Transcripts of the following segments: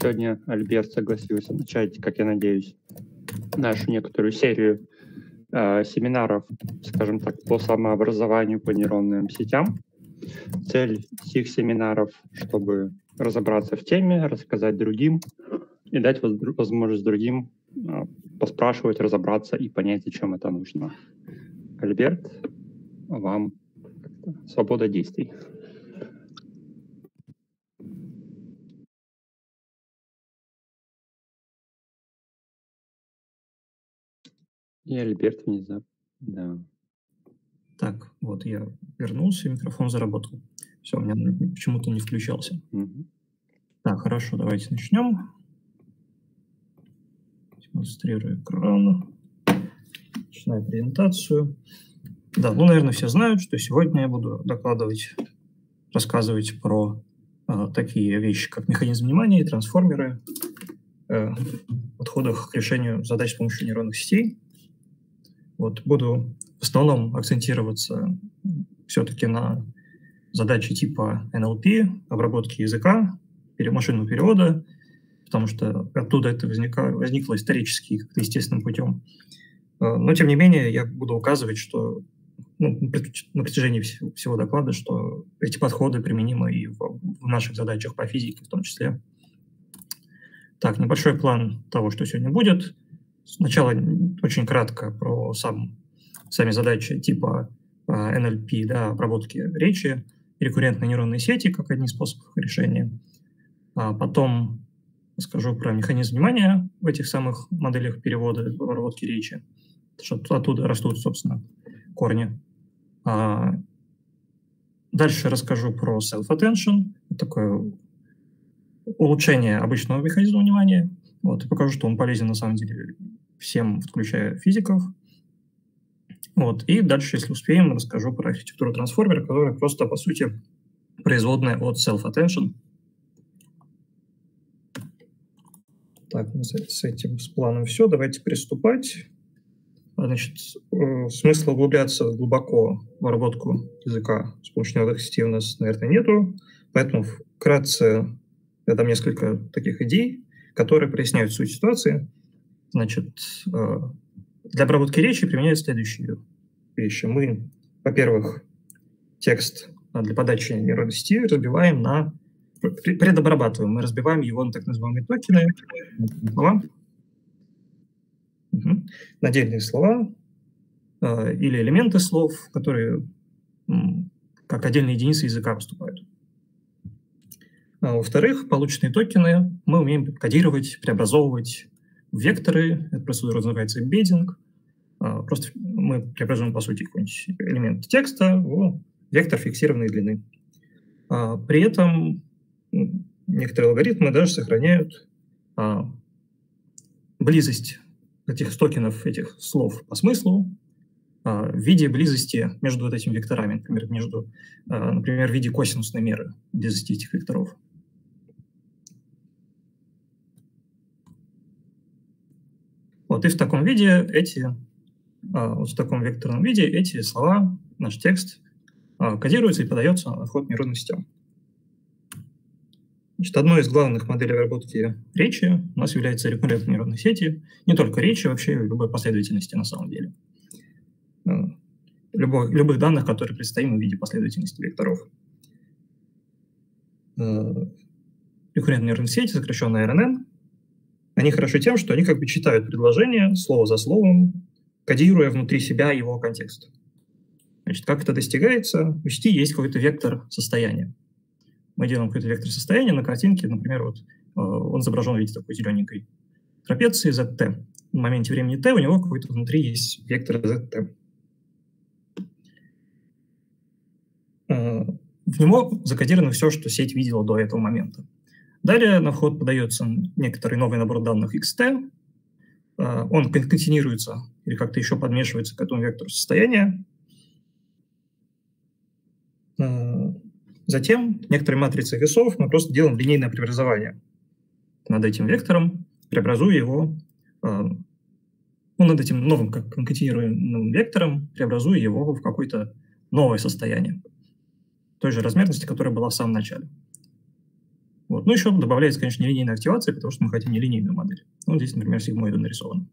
сегодня Альберт согласился начать, как я надеюсь, нашу некоторую серию семинаров, скажем так, по самообразованию по нейронным сетям. Цель всех семинаров, чтобы разобраться в теме, рассказать другим и дать возможность другим поспрашивать, разобраться и понять, зачем это нужно. Альберт, вам свобода действий. И Альберт внезапно, да. Так, вот я вернулся, микрофон заработал. Все, у меня почему-то не включался. Так, хорошо, давайте начнем. Демонстрирую экран. Начинаю презентацию. Да, ну, наверное, все знают, что сегодня я буду рассказывать про такие вещи, как механизм внимания и трансформеры в подходах к решению задач с помощью нейронных сетей. Вот, буду в основном акцентироваться все-таки на задачи типа NLP, обработки языка, машинного перевода, потому что оттуда это возникло исторически, как-то естественным путем. Но, тем не менее, я буду указывать, что на протяжении всего доклада, что эти подходы применимы и в наших задачах по физике в том числе. Так, небольшой план того, что сегодня будет. Сначала очень кратко про сами задачи типа NLP, да, обработки речи, рекуррентные нейронные сети как одни из способов решения. Потом скажу про механизм внимания в этих самых моделях перевода, обработки речи, что оттуда растут, собственно, корни. Дальше расскажу про self-attention, такое улучшение обычного механизма внимания. Вот, и покажу, что он полезен на самом деле всем, включая физиков. Вот, и дальше, если успеем, расскажу про архитектуру трансформера, которая просто, по сути, производная от self-attention. Так, с этим планом все. Давайте приступать. Значит, смысла углубляться глубоко в обработку языка с помощью нейронных сетей у нас, наверное, нету. Поэтому вкратце я дам несколько таких идей, которые проясняют суть ситуации. Значит, для обработки речи применяются следующие вещи. Мы, во-первых, текст для подачи нейронной сети разбиваем предобрабатываем. Мы разбиваем его на так называемые токены, слова, на отдельные слова или элементы слов, которые как отдельные единицы языка выступают. Во-вторых, полученные токены мы умеем кодировать, преобразовывать в векторы. Эта процедура называется эмбеддинг. Просто мы преобразуем, по сути, какой-нибудь элемент текста в вектор фиксированной длины. При этом некоторые алгоритмы даже сохраняют близость этих токенов, этих слов по смыслу в виде близости между вот этими векторами, например, в виде косинусной меры близости этих векторов. Вот, и в таком виде в таком векторном виде эти слова, наш текст, кодируется и подается на вход нейронным сетям. Значит, одной из главных моделей обработки речи у нас является рекуррентные нейронные сети. Не только речи, вообще любой последовательности на самом деле. Любых данных, которые представимы в виде последовательности векторов. Рекуррентные нейронные сети, сокращенно RNN, они хороши тем, что они как бы читают предложение слово за словом, кодируя внутри себя его контекст. Значит, как это достигается? В сети есть какой-то вектор состояния. Мы делаем какой-то вектор состояния на картинке, например, вот он изображен в виде такой зелененькой трапеции ZT. В моменте времени t у него какой-то внутри есть вектор ZT. В него закодировано все, что сеть видела до этого момента. Далее на вход подается некоторый новый набор данных xt, он конкатинируется или как-то еще подмешивается к этому вектору состояния. Затем некоторые матрицы весов мы просто делаем линейное преобразование над этим вектором, преобразуя его, над этим новым конкатинируемым вектором, преобразуя его в какое-то новое состояние той же размерности, которая была в самом начале. Вот. Ну, еще добавляется, конечно, нелинейная активация, потому что мы хотим нелинейную модель. Ну, здесь, например, сигмоиды нарисованы.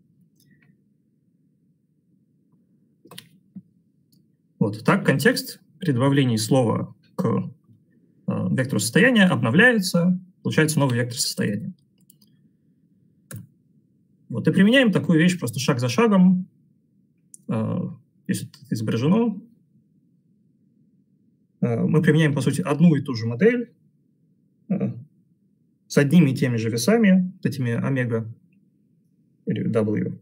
Вот так контекст при добавлении слова к вектору состояния обновляется, получается новый вектор состояния. Вот, и применяем такую вещь просто шаг за шагом. Если это изображено, мы применяем, по сути, одну и ту же модель с одними и теми же весами, этими омега или W.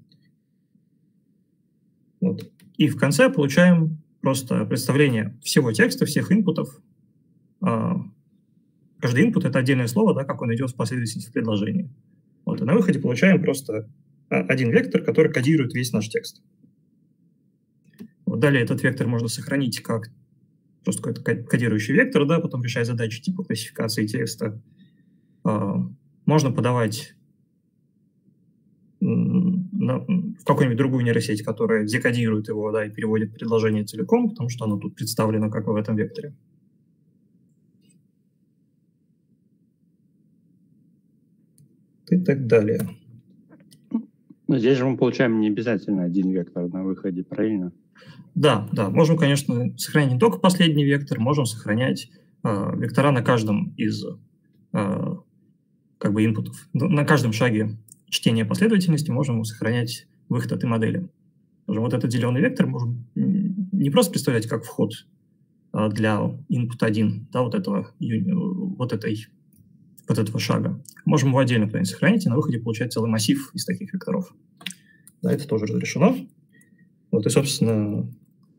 Вот. И в конце получаем просто представление всего текста, всех инпутов. Каждый инпут — это отдельное слово, да, как он идет в последовательности предложений. Вот. И на выходе получаем просто один вектор, который кодирует весь наш текст. Вот. Далее этот вектор можно сохранить как просто какой-то кодирующий вектор, да, потом решать задачи типа классификации текста. Можно подавать в какую-нибудь другую нейросеть, которая декодирует его, да, и переводит предложение целиком, потому что оно тут представлено как бы в этом векторе. И так далее. Но здесь же мы получаем не обязательно один вектор на выходе, правильно? Да, да. Можем, конечно, сохранять не только последний вектор, можем сохранять вектора на каждом из как бы инпутов. На каждом шаге чтения последовательности можем сохранять выход этой модели. Вот этот зеленый вектор можем не просто представлять как вход для input 1, да, вот этого шага. Можем его отдельно куда-нибудь сохранить, и на выходе получать целый массив из таких векторов. Да, это тоже разрешено. Вот и, собственно,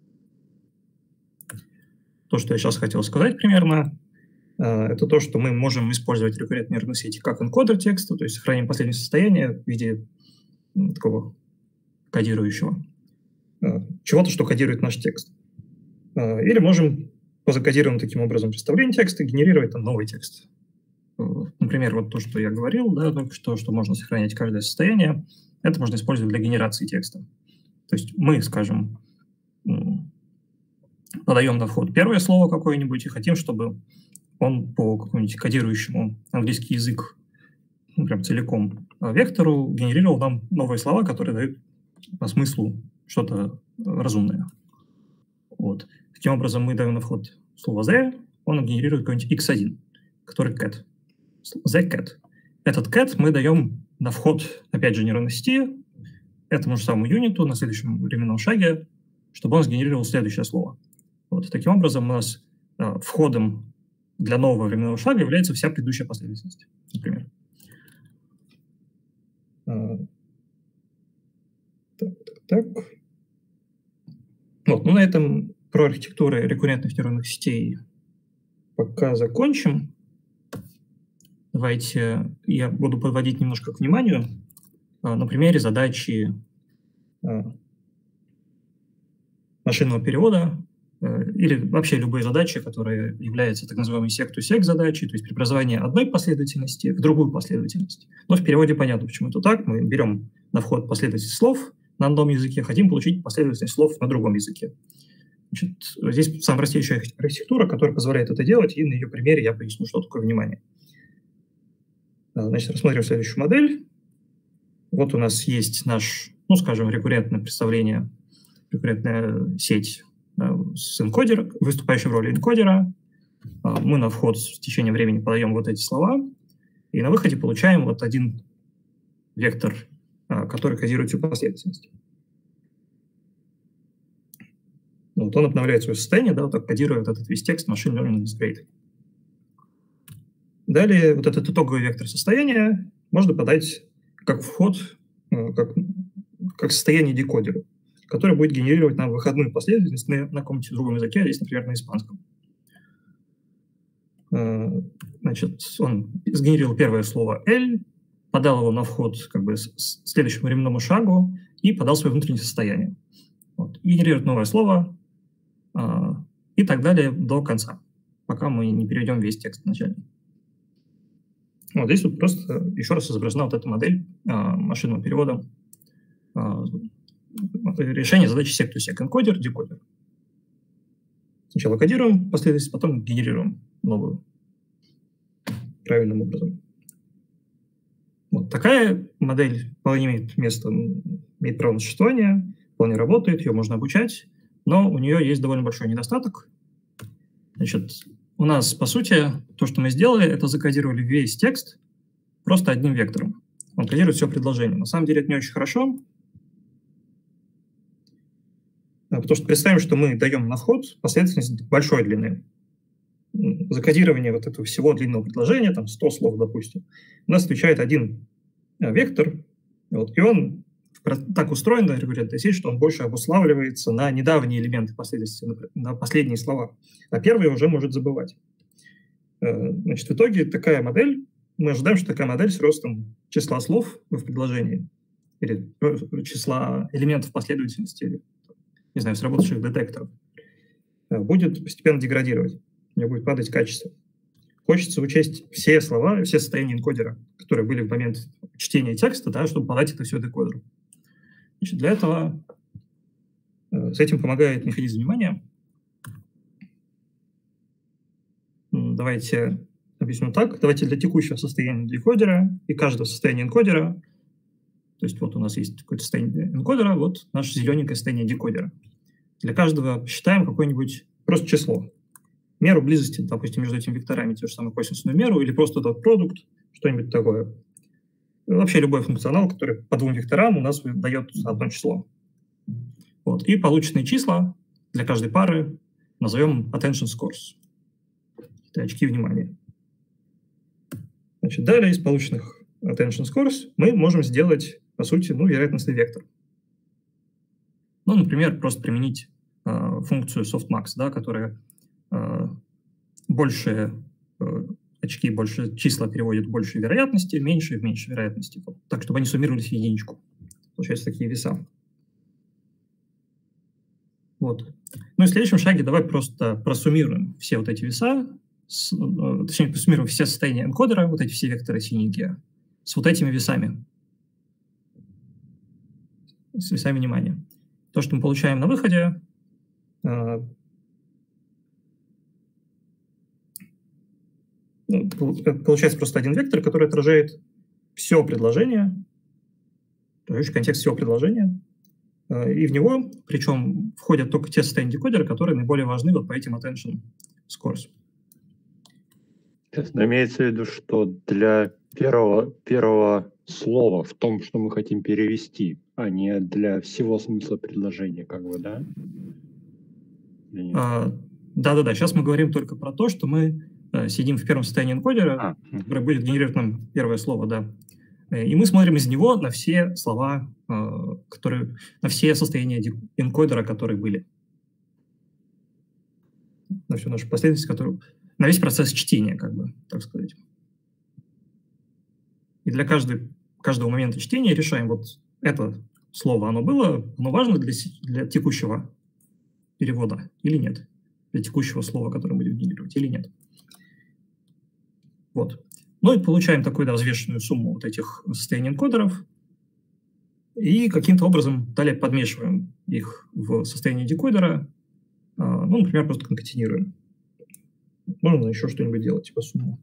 то, что я сейчас хотел сказать примерно, это то, что мы можем использовать рекуррентные нейронные сети как энкодер текста, то есть сохраним последнее состояние в виде такого кодирующего чего-то, что кодирует наш текст. Или можем по закодированному таким образом представлению текста генерировать там новый текст. Например, вот то, что я говорил, да, только что можно сохранять каждое состояние, это можно использовать для генерации текста. То есть мы, скажем, подаем на вход первое слово какое-нибудь и хотим, чтобы он по какому-нибудь кодирующему английский язык, ну, прям целиком вектору генерировал нам новые слова, которые дают по смыслу что-то разумное. Вот. Таким образом, мы даем на вход слово the, он генерирует какой-нибудь x1, который cat. The cat. Этот cat мы даем на вход, опять же, нейронной сети, этому же самому юниту на следующем временном шаге, чтобы он сгенерировал следующее слово. Вот. Таким образом, у нас входом для нового временного шага является вся предыдущая последовательность, например. Так. Вот, ну, на этом про архитектуру рекуррентных нейронных сетей пока закончим. Давайте я буду подводить немножко к вниманию на примере задачи машинного перевода или вообще любые задачи, которые являются так называемой sec-to-sec задачей, то есть преобразование одной последовательности в другую последовательность. Но в переводе понятно, почему это так. Мы берем на вход последовательность слов на одном языке, хотим получить последовательность слов на другом языке. Значит, здесь самая простейшая архитектура, которая позволяет это делать, и на ее примере я поясню, что такое внимание. Значит, рассмотрим следующую модель. Вот у нас есть наш, ну, скажем, рекуррентное представление, рекуррентная сеть с энкодером, выступающим в роли энкодера. Мы на вход в течение времени подаем вот эти слова, и на выходе получаем вот один вектор, который кодирует всю последовательность. Вот он обновляет свое состояние, да, вот так кодирует этот весь текст Machine Learning is Great. Далее вот этот итоговый вектор состояния можно подать как вход, как состояние декодеру, который будет генерировать нам выходную последовательность на каком-нибудь другом языке, здесь, например, на испанском. Значит, он сгенерировал первое слово L, подал его на вход как бы следующему временному шагу и подал свое внутреннее состояние. Вот. Генерирует новое слово и так далее до конца, пока мы не переведем весь текст начальный. Вот здесь вот просто еще раз изображена вот эта модель машинного перевода решения задачи sec-to-sec, энкодер, декодер. Сначала кодируем последовательность, потом генерируем новую. правильным образом. Вот такая модель вполне имеет место, имеет право на существование, вполне работает, ее можно обучать, но у нее есть довольно большой недостаток. Значит, у нас, по сути, то, что мы сделали, это закодировали весь текст просто одним вектором. Он кодирует все предложение. На самом деле это не очень хорошо, потому что представим, что мы даем на вход последовательность большой длины. Закодирование вот этого всего длинного предложения, там 100 слов, допустим, у нас отвечает один вектор, вот, и он так устроен, рекуррентная сеть, что он больше обуславливается на недавние элементы последовательности, на последние слова, а первые уже может забывать. Значит, в итоге такая модель, мы ожидаем, что такая модель с ростом числа слов в предложении или числа элементов последовательности, или, не знаю, сработавших детекторов, будет постепенно деградировать. У нее будет падать качество. Хочется учесть все слова, все состояния энкодера, которые были в момент чтения текста, да, чтобы подать это все декодеру. Значит, для этого с этим помогает механизм внимания. Давайте объясню так. Давайте для текущего состояния декодера и каждого состояния энкодера, то есть вот у нас есть какое-то состояние энкодера, вот наше зелененькое состояние декодера. Для каждого считаем какое-нибудь просто число. Меру близости, допустим, между этими векторами, те же самые косинусную меру, или просто dot product, что-нибудь такое. Вообще любой функционал, который по двум векторам у нас дает одно число. Вот. И полученные числа для каждой пары назовем attention scores. Это очки внимания. Значит, далее из полученных attention scores мы можем сделать, по сути, вероятностный вектор. Например, просто применить функцию softmax, да, которая больше очки, больше числа переводят в большей вероятности, меньше в меньшей вероятности. Так, чтобы они суммировались в единичку. Получаются такие веса. Вот. И в следующем шаге давай просто просуммируем все вот эти веса, точнее, просуммируем все состояния энкодера, вот эти все векторы синенькие, с вот этими весами. С весами внимания. То, что мы получаем на выходе, получается просто один вектор, который отражает все предложение, контекст всего предложения, и в него, причем, входят только те состояния декодера, которые наиболее важны вот по этим attention scores. Имеется в виду, что для первого слова в том, что мы хотим перевести, а не для всего смысла предложения, да? Да. Сейчас мы говорим только про то, что мы сидим в первом состоянии энкодера, который будет генерировать нам первое слово, да. И мы смотрим из него на все слова, на все состояния энкодера, которые были. На всю нашу последовательность, на весь процесс чтения, так сказать. И для каждого момента чтения решаем, вот это слово, оно важно для текущего перевода или нет? Для текущего слова, которое мы будем генерировать, или нет? Вот. И получаем такую взвешенную сумму вот этих состояний энкодеров и каким-то образом далее подмешиваем их в состояние декодера, например, просто конкатинируем. Можно еще что-нибудь делать, типа сумму.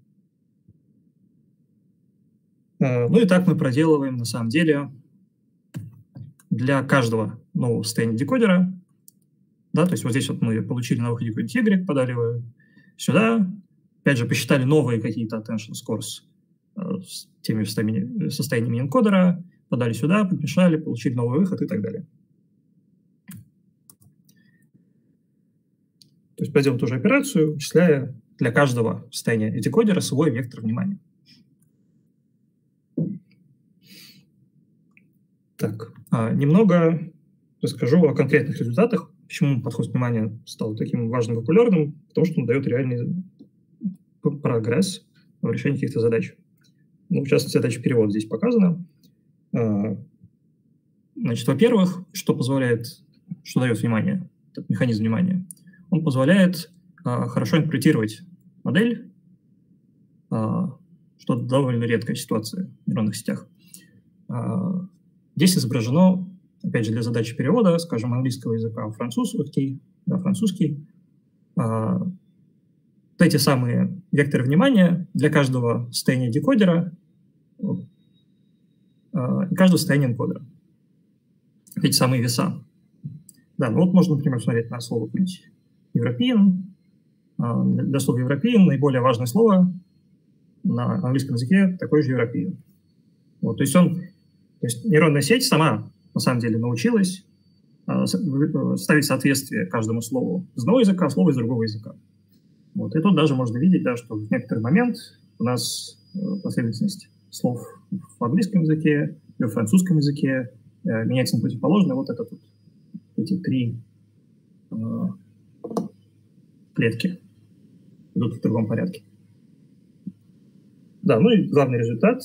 И так мы проделываем, на самом деле, для каждого нового состояния декодера. Да, то есть вот здесь вот мы получили на выходе какой-нибудь Y, подали его сюда, опять же, посчитали новые какие-то attention scores с теми состояниями энкодера, подали сюда, подмешали, получили новый выход и так далее. То есть проделать ту же операцию, вычисляя для каждого состояния декодера свой вектор внимания. Так, немного расскажу о конкретных результатах. Почему подход внимания стал таким важным и популярным? Потому что он дает реальный прогресс в решении каких-то задач. В частности, задача перевода здесь показана. Значит, во-первых, что дает внимание, этот механизм внимания? Он позволяет хорошо интерпретировать модель, что довольно редкая ситуация в нейронных сетях. Здесь изображено, опять же, для задачи перевода, скажем, английского языка в французский. Вот эти самые векторы внимания для каждого состояния декодера и каждого состояния энкодера. Эти самые веса. Да, ну вот можно, например, смотреть на слово European. Для слова European наиболее важное слово на английском языке такой же European. Вот, то есть нейронная сеть сама на самом деле научилась ставить соответствие каждому слову из одного языка, слову из другого языка. Вот, и тут даже можно видеть, да, что в некоторый момент у нас последовательность слов в английском языке и в французском языке меняется на противоположное. Вот это тут эти три клетки идут в другом порядке. Да, ну и главный результат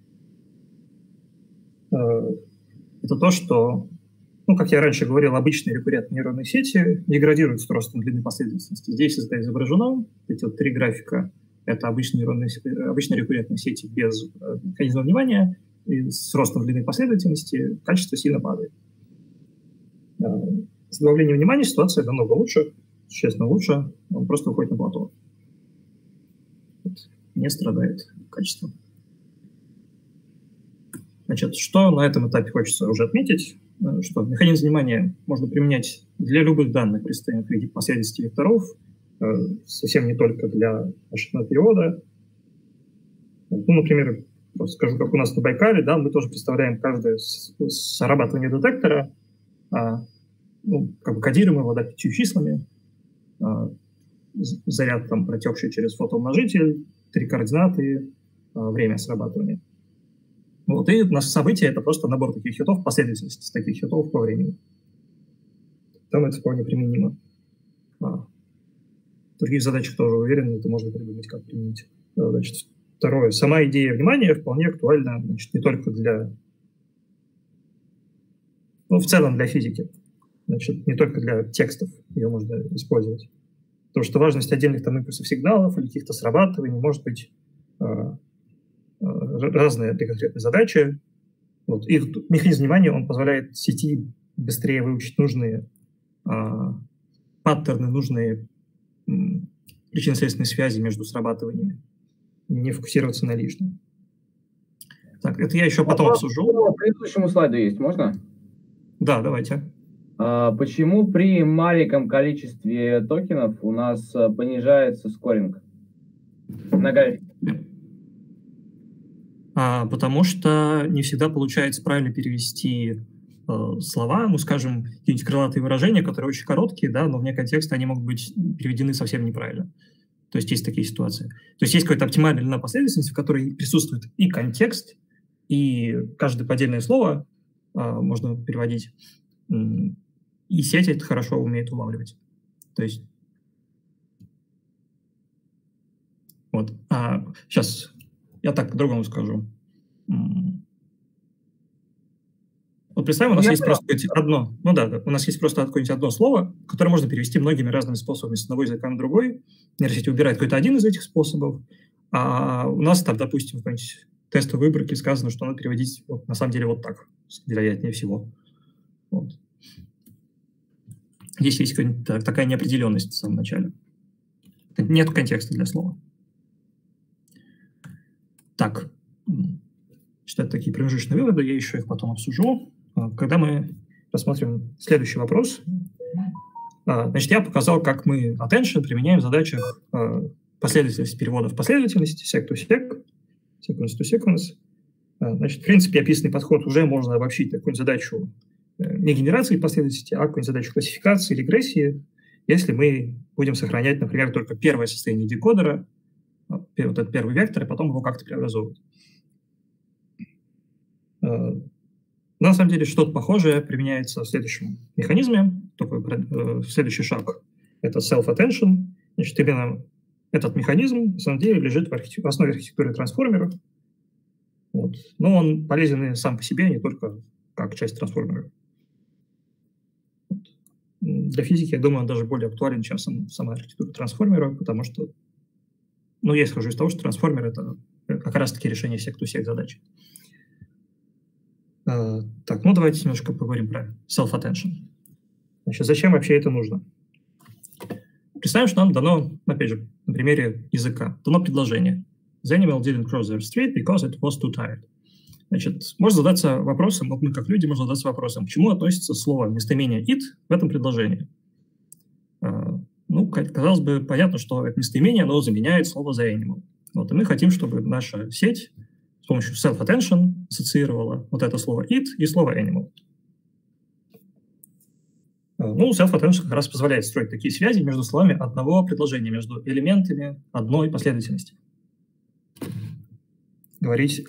это то, что, ну, как я раньше говорил, обычные рекуррентные нейронные сети деградируют с ростом длины последовательности. Здесь это изображено, эти вот три графика, это обычные рекуррентные сети без механизма внимания, и с ростом длины последовательности качество сильно падает. С добавлением внимания ситуация намного лучше, существенно лучше, он просто уходит на плато. Не страдает качеством. Значит, что на этом этапе хочется уже отметить, что механизм внимания можно применять для любых данных, представленных в виде последовательности векторов, совсем не только для машинного перевода. Ну, например, скажу, как у нас на Байкале, да, мы тоже представляем каждое срабатывание детектора, ну, как бы кодируем его, да, 5 числами, заряд там протекший через фотоумножитель, 3 координаты, время срабатывания. Вот, и наше событие — это просто набор таких хитов, последовательность таких хитов по времени. Там это вполне применимо. В других задачах тоже уверен, это можно придумать, как применить. Значит, второе. Сама идея внимания вполне актуальна, значит, не только для... Ну, в целом для физики. Значит, не только для текстов ее можно использовать. Потому что важность отдельных там импульсов сигналов или каких-то срабатываний может быть разные для конкретной задачи. Вот. И механизм внимания, он позволяет сети быстрее выучить нужные паттерны, нужные причинно-следственные связи между срабатываниями, не фокусироваться на лишнем. Так, это я еще потом обсужу. По предыдущему слайду есть, можно? Да, давайте. Почему при маленьком количестве токенов у нас понижается скоринг на графике? Потому что не всегда получается правильно перевести слова, ну, скажем, какие-нибудь крылатые выражения, которые очень короткие, да, но вне контекста они могут быть переведены совсем неправильно. То есть есть такие ситуации. То есть есть какая-то оптимальная длина последовательности, в которой присутствует и контекст, и каждое поддельное слово можно переводить, и сеть это хорошо умеет улавливать. То есть вот. Сейчас я так по-другому скажу. Вот представим, у нас есть просто одно, ну да, у нас есть просто какое-нибудь одно слово, которое можно перевести многими разными способами с одного языка на другой. Нейросеть выбирает какой-то один из этих способов, а у нас там, допустим, в какой-нибудь тестовой выборке сказано, что надо переводить вот, на самом деле вот так, вероятнее всего. Вот. Здесь есть такая неопределенность в самом начале. Нет контекста для слова. Так, это такие промежуточные выводы, я еще их потом обсужу. Когда мы рассмотрим следующий вопрос, значит, я показал, как мы attention применяем в задачах последовательности перевода в последовательность, sec-to-sec, sequence-to-sequence. Значит, в принципе, описанный подход уже можно обобщить такую задачу не генерации последовательности, а какую-нибудь задачу классификации, регрессии, если мы будем сохранять, например, только первое состояние декодера, вот этот первый вектор, и потом его как-то преобразовывать. На самом деле что-то похожее применяется в следующем механизме. Только следующий шаг – это self-attention. Значит, именно этот механизм на самом деле лежит в основе архитектуры трансформера. Вот. Но он полезен и сам по себе, не только как часть трансформера. Вот. Для физики, я думаю, он даже более актуален, чем сама архитектура трансформера, потому что, ну, я исхожу из того, что трансформер – это как раз-таки решение sec-to-sec задач. Так, ну давайте немножко поговорим про self-attention. Значит, зачем вообще это нужно? Представим, что нам дано, опять же, на примере языка. Дано предложение. The animal didn't cross the street because it was too tired. Значит, можно задаться вопросом, вот мы как люди можем задаться вопросом, к чему относится слово местоимение it в этом предложении. Ну, казалось бы, понятно, что это местоимение, оно заменяет слово the animal. Вот, и мы хотим, чтобы наша сеть с помощью self-attention ассоциировала вот это слово it и слово animal. Ну, self-attention как раз позволяет строить такие связи между словами одного предложения, между элементами одной последовательности. Говорить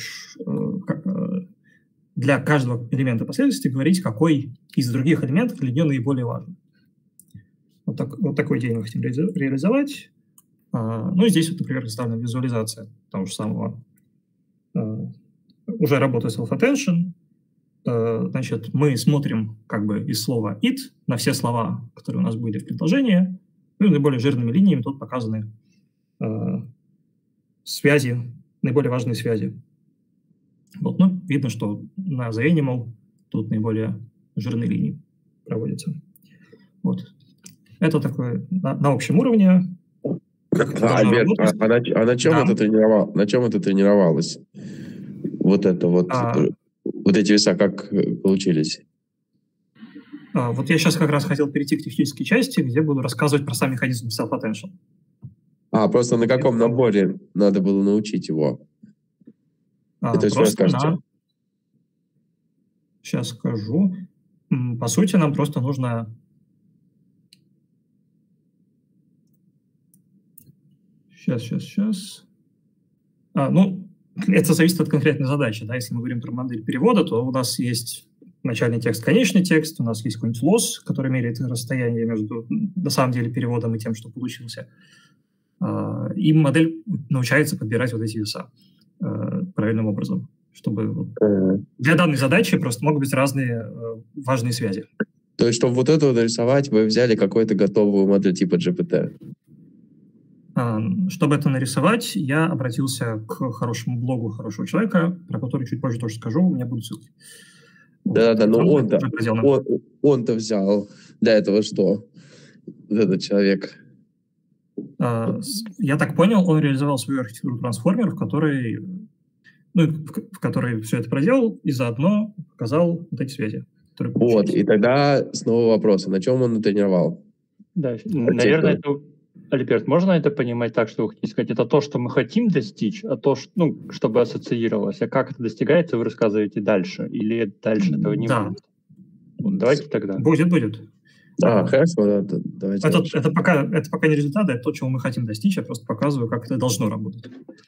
для каждого элемента последовательности, говорить, какой из других элементов для нее наиболее важен. Вот такой идею мы хотим реализовать. Ну и здесь, вот, например, представлена визуализация того же самого. Уже работает self-attention. Значит, мы смотрим как бы из слова it на все слова, которые у нас были в предложении. Ну и наиболее жирными линиями тут показаны связи, наиболее важные связи. Вот, ну, видно, что на the animal тут наиболее жирные линии проводятся. Вот. Это такое на общем уровне. Альберт, на чем это тренировалось? На чем это тренировалось? Вот это вот, вот эти веса как получились? Вот я сейчас как раз хотел перейти к технической части, где буду рассказывать про сам механизм self-attention. Просто на каком наборе надо было научить его? Это все расскажете? Сейчас скажу. По сути, нам просто нужно... Сейчас. Ну, это зависит от конкретной задачи. Да? Если мы говорим про модель перевода, то у нас есть начальный текст, конечный текст, у нас есть какой-нибудь loss, который меряет расстояние между, на самом деле, переводом и тем, что получился. И модель научается подбирать вот эти веса правильным образом, чтобы для данной задачи просто могут быть разные важные связи. То есть, чтобы вот это вот нарисовать, вы взяли какую-то готовую модель типа GPT? Чтобы это нарисовать, я обратился к хорошему блогу хорошего человека, про который чуть позже тоже скажу, у меня будут ссылки. Да-да-да, но он-то взял для этого что? Вот этот человек. Я так понял, он реализовал свою архитектуру трансформеров, в которой все это проделал, и заодно показал вот эти связи. Вот, и тогда снова вопрос, на чем он натренировал? Да, наверное, это... Альберт, можно это понимать так, что вы хотите сказать, это то, что мы хотим достичь, а то, что, чтобы ассоциировалось, а как это достигается, вы рассказываете дальше, или дальше этого не будет? Давайте тогда. Будет. Хорошо, давайте. Это пока не результат, это то, чего мы хотим достичь, я просто показываю, как это должно работать.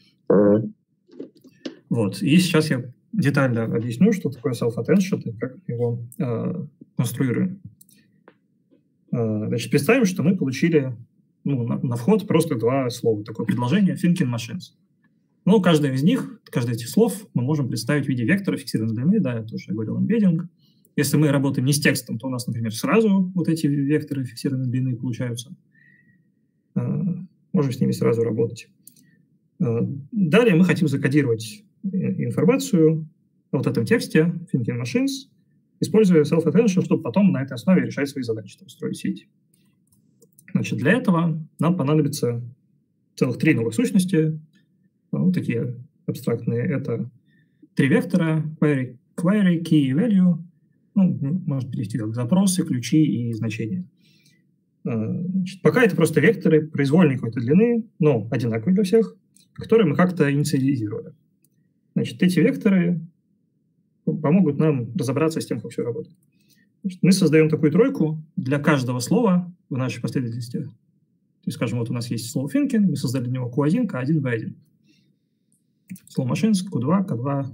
Вот, и сейчас я детально объясню, что такое self-attention и как его конструируем. Значит, представим, что мы получили на вход просто два слова, такое предложение thinking machines. Каждое из этих слов мы можем представить в виде вектора фиксированной длины, да, я тоже говорил, embedding. Если мы работаем не с текстом, то у нас, например, сразу вот эти векторы фиксированной длины получаются. Можем с ними сразу работать. Далее мы хотим закодировать информацию в вот этом тексте thinking machines, используя self-attention, чтобы потом на этой основе решать свои задачи, строить сеть. Значит, для этого нам понадобится целых 3 новых сущности, такие абстрактные. Это 3 вектора, query, key и value. Можно перевести как запросы, ключи и значения. Значит, пока это просто векторы произвольной какой-то длины, но одинаковые для всех, которые мы как-то инициализировали. Значит, эти векторы помогут нам разобраться с тем, как все работает. Значит, мы создаем такую тройку для каждого слова в нашей последовательности. То есть, скажем, вот у нас есть слово thinking, мы создали для него Q1, K1, V1. Слово machines, Q2, K2,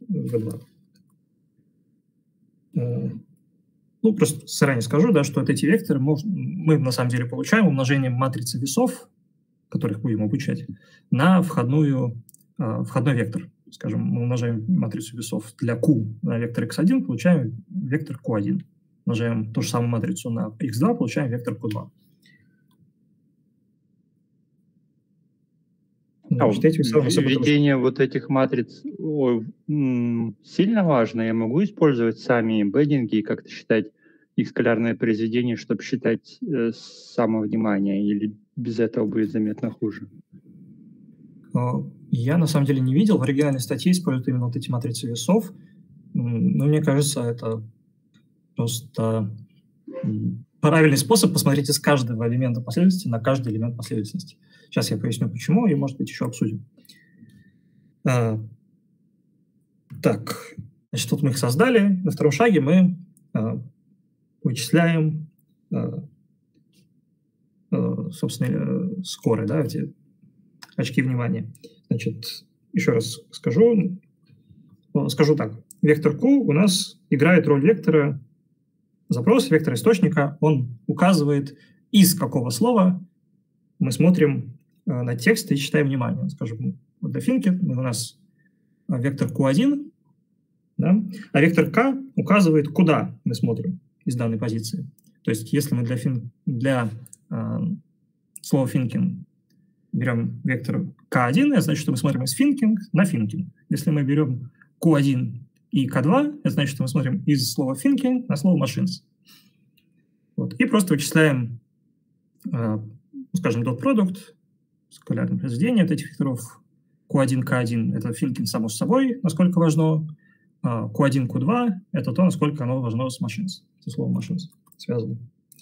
V2. Просто заранее скажу, да, что эти векторы мы на самом деле получаем умножением матрицы весов, которых будем обучать, на входной вектор. Скажем, мы умножаем матрицу весов для Q на вектор x1, получаем вектор Q1. Умножаем ту же самую матрицу на x2, получаем вектор Q2. Введение вот этих матриц сильно важно. Я могу использовать сами эмбеддинги и как-то считать их скалярное произведение, чтобы считать самовнимание, или без этого будет заметно хуже? Я на самом деле не видел. В оригинальной статье используют именно вот эти матрицы весов. Но мне кажется, это просто правильный способ посмотреть из каждого элемента последовательности на каждый элемент последовательности. Сейчас я поясню, почему, и, может быть, еще обсудим. Так, значит, вот мы их создали. На втором шаге мы вычисляем, собственно, скоры, да, эти очки внимания. Значит, еще раз скажу так. Вектор Q у нас играет роль вектора запроса, вектора источника. Он указывает, из какого слова мы смотрим на текст и считаем внимание. Скажем, вот для финки у нас вектор Q1, да, а вектор K указывает, куда мы смотрим из данной позиции. То есть если мы для слова thinking берем вектор K1, это значит, что мы смотрим из thinking на thinking. Если мы берем Q1 и K2, это значит, что мы смотрим из слова thinking на слово machines. Вот. И просто вычисляем, скажем, dot product, скалярное произведение от этих векторов Q1, K1 – это thinking само с собой, насколько важно. Q1, Q2 – это то, насколько оно важно с machines, со словом machines связано.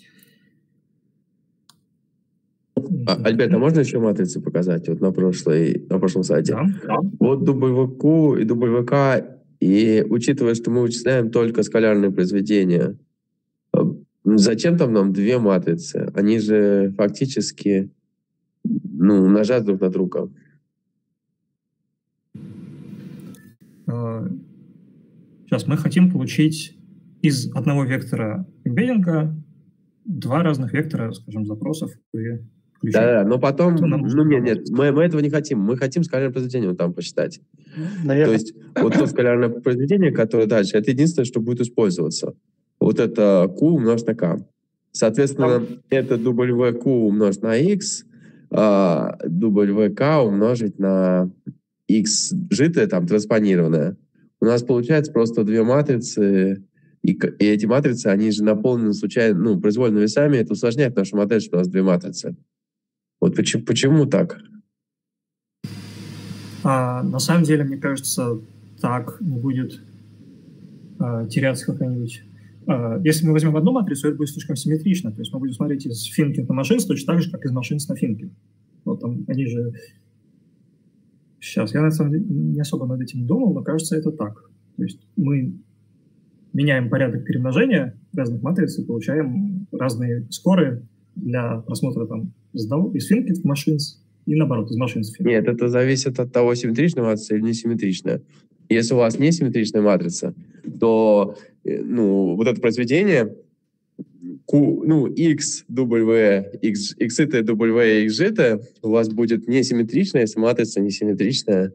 Альберт, а можно еще матрицы показать вот на прошлом сайте? Да. Вот WQ и WK, и учитывая, что мы вычисляем только скалярные произведения, зачем там нам две матрицы? Они же фактически умножают друг на друга. Сейчас мы хотим получить из одного вектора эмбеддинга два разных вектора, скажем, запросов и ключей. Да, но потом... Нет, мы этого не хотим. Мы хотим скалярное произведение вот там посчитать. Наверное. То есть вот то скалярное произведение, которое дальше, это единственное, что будет использоваться. Вот это Q умножить на K. Соответственно, это WQ умножить на X, WK умножить на X житое, там, транспонированное. У нас получается просто две матрицы, и эти матрицы, они же наполнены случайно, произвольными весами, это усложняет нашу модель, что у нас две матрицы. Вот почему так? На самом деле, мне кажется, так не будет теряться какая-нибудь... Если мы возьмем одну матрицу, это будет слишком симметрично. То есть мы будем смотреть из thinking на machines точно так же, как из machines на thinking. Вот там они же... Сейчас, я на самом деле не особо над этим думал, но кажется, это так. То есть мы меняем порядок перемножения разных матриц и получаем разные скоры для просмотра там из thinking в machines и наоборот, из machines в thinking. Нет, это зависит от того, симметричная матрица или несимметричная. Если у вас несимметричная матрица, то вот это произведение X, W, X, X-итое, W, X-житое у вас будет несимметричная, если матрица несимметричная,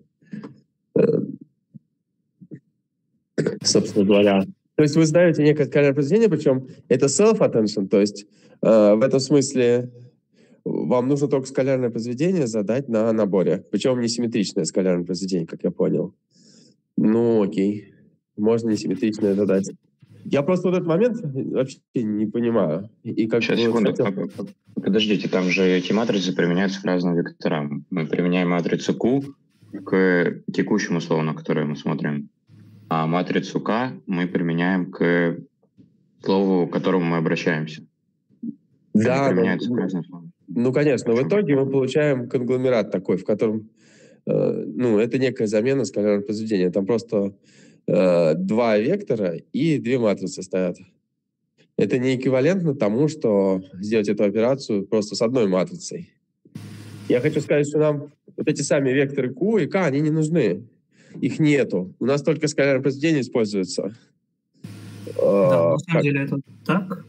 собственно говоря. То есть вы сдаете некое скалярное произведение, причем это self-attention, то есть в этом смысле вам нужно только скалярное произведение задать на наборе, причем несимметричное скалярное произведение, как я понял. Окей, можно несимметричное задать. Я просто в этот момент вообще не понимаю. Сейчас, секунду. Подождите, там же эти матрицы применяются к разным векторам. Мы применяем матрицу Q к текущему слову, на которое мы смотрим. А матрицу K мы применяем к слову, к которому мы обращаемся. Да, применяются к разным словам. Конечно. В итоге мы получаем конгломерат такой, в котором это некая замена скалярного произведения. Там просто два вектора и две матрицы стоят. Это не эквивалентно тому, что сделать эту операцию просто с одной матрицей. Я хочу сказать, что нам вот эти сами векторы Q и K, они не нужны. Их нету. У нас только скалярное произведение используется. Да, на самом деле это так.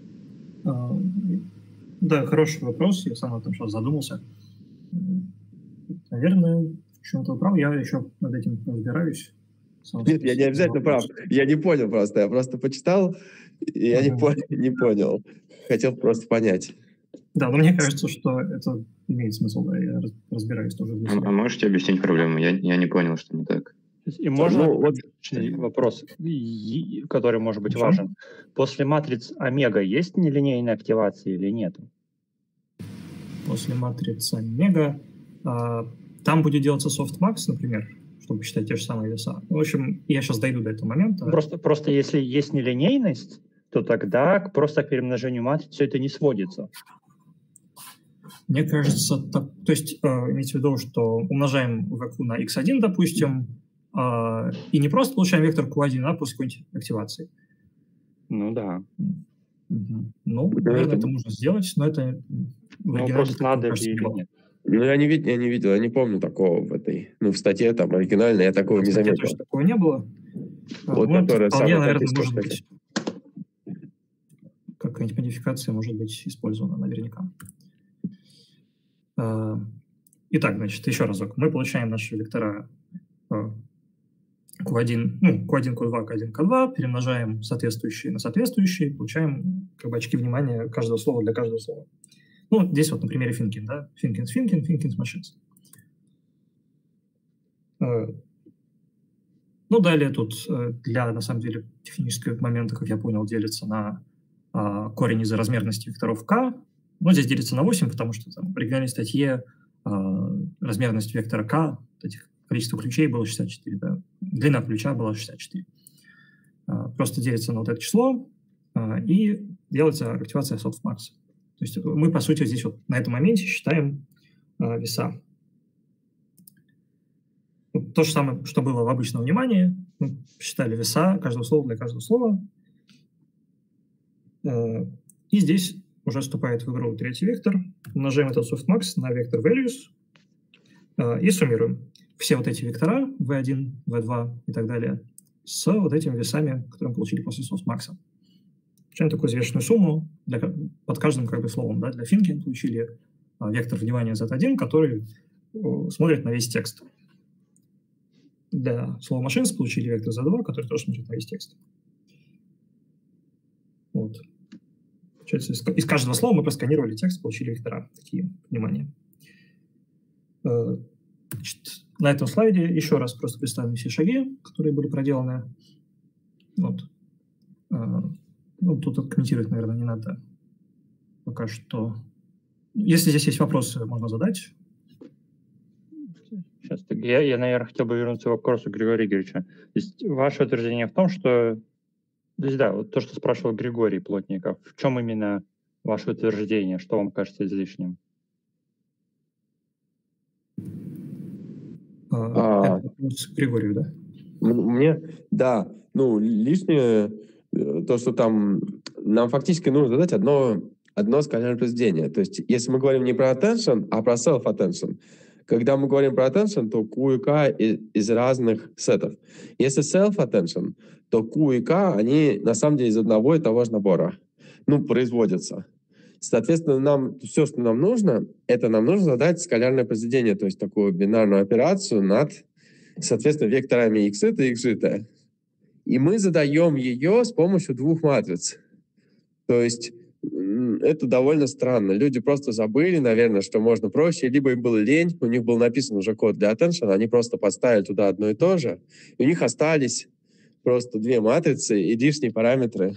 Да, хороший вопрос. Я сам там сейчас задумался. Наверное, в чем-то прав. Я еще над этим разбираюсь. Нет, я не обязательно прав. Я не понял просто. Я просто почитал, и я не понял. Хотел просто понять. Да, но мне кажется, что это имеет смысл, да, я разбираюсь тоже. А можете объяснить проблему? Я не понял, что не так. И можно вот вопрос, который может быть важен. После матриц омега есть нелинейная активация или нет? После матрицы омега там будет делаться softmax, например, чтобы считать те же самые веса. В общем, я сейчас дойду до этого момента. Просто если есть нелинейность, то тогда просто к перемножению матриц все это не сводится. Мне кажется, то есть имейте в виду, что умножаем VQ на x1, допустим, и не просто получаем вектор Q1, а после какой-нибудь активации. Ну да. Ну, наверное, это можно сделать, но это... просто надо или нет. Ну, я не видел, я не помню такого в статье там оригинальной, я такого не заметил. Точно такого не было. Вот которая вполне, самая наверное, может быть, какая-нибудь модификация может быть использована наверняка. Итак, значит, еще разок. Мы получаем наши вектора Q1, Q1, Q2, Q1, Q2, перемножаем соответствующие на соответствующие, получаем очки внимания каждого слова для каждого слова. Ну, здесь вот на примере Finkin, да? Finkin's machines. Ну, далее тут для, на самом деле, технического момента, как я понял, делится на корень из-за размерности векторов k. Ну, здесь делится на 8, потому что там в оригинальной статье размерность вектора k, этих количество ключей было 64, да? Длина ключа была 64. Просто делится на вот это число, и делается активация softmax. То есть мы, по сути, здесь вот на этом моменте считаем веса. То же самое, что было в обычном внимании. Мы считали веса каждого слова для каждого слова. И здесь уже вступает в игру третий вектор. Умножаем этот softmax на вектор values и суммируем все вот эти вектора v1, v2 и так далее с вот этими весами, которые мы получили после softmax. Получаем такую взвешенную сумму под каждым словом. Да? Для Finkin получили вектор внимания z1, который смотрит на весь текст. Для слова machines получили вектор z2, который тоже смотрит на весь текст. Вот. Получается, из каждого слова мы просканировали текст, получили вектора. Такие, внимание. Значит, на этом слайде еще раз просто представим все шаги, которые были проделаны. Вот. Тут комментировать, наверное, не надо пока что. Если здесь есть вопросы, можно задать. Сейчас, я, наверное, хотел бы вернуться к вопросу Григория Игоревича. То есть ваше утверждение в том, что... То есть, да, вот то, что спрашивал Григорий Плотников, в чем именно ваше утверждение, что вам кажется излишним? Это вопрос к Григорию, да? Мне, да, лишнее, то, что там нам фактически нужно задать одно скалярное произведение. То есть, если мы говорим не про attention, а про self-attention, когда мы говорим про attention, то Q и K из разных сетов. Если self-attention, то Q и K, они на самом деле из одного и того же набора. Производятся. Соответственно, все, что нам нужно, это нам нужно задать скалярное произведение, то есть такую бинарную операцию над, соответственно, векторами x и x. И мы задаем ее с помощью двух матриц. То есть это довольно странно. Люди просто забыли, наверное, что можно проще, либо им было лень, у них был написан уже код для attention, они просто подставили туда одно и то же, и у них остались просто две матрицы и лишние параметры.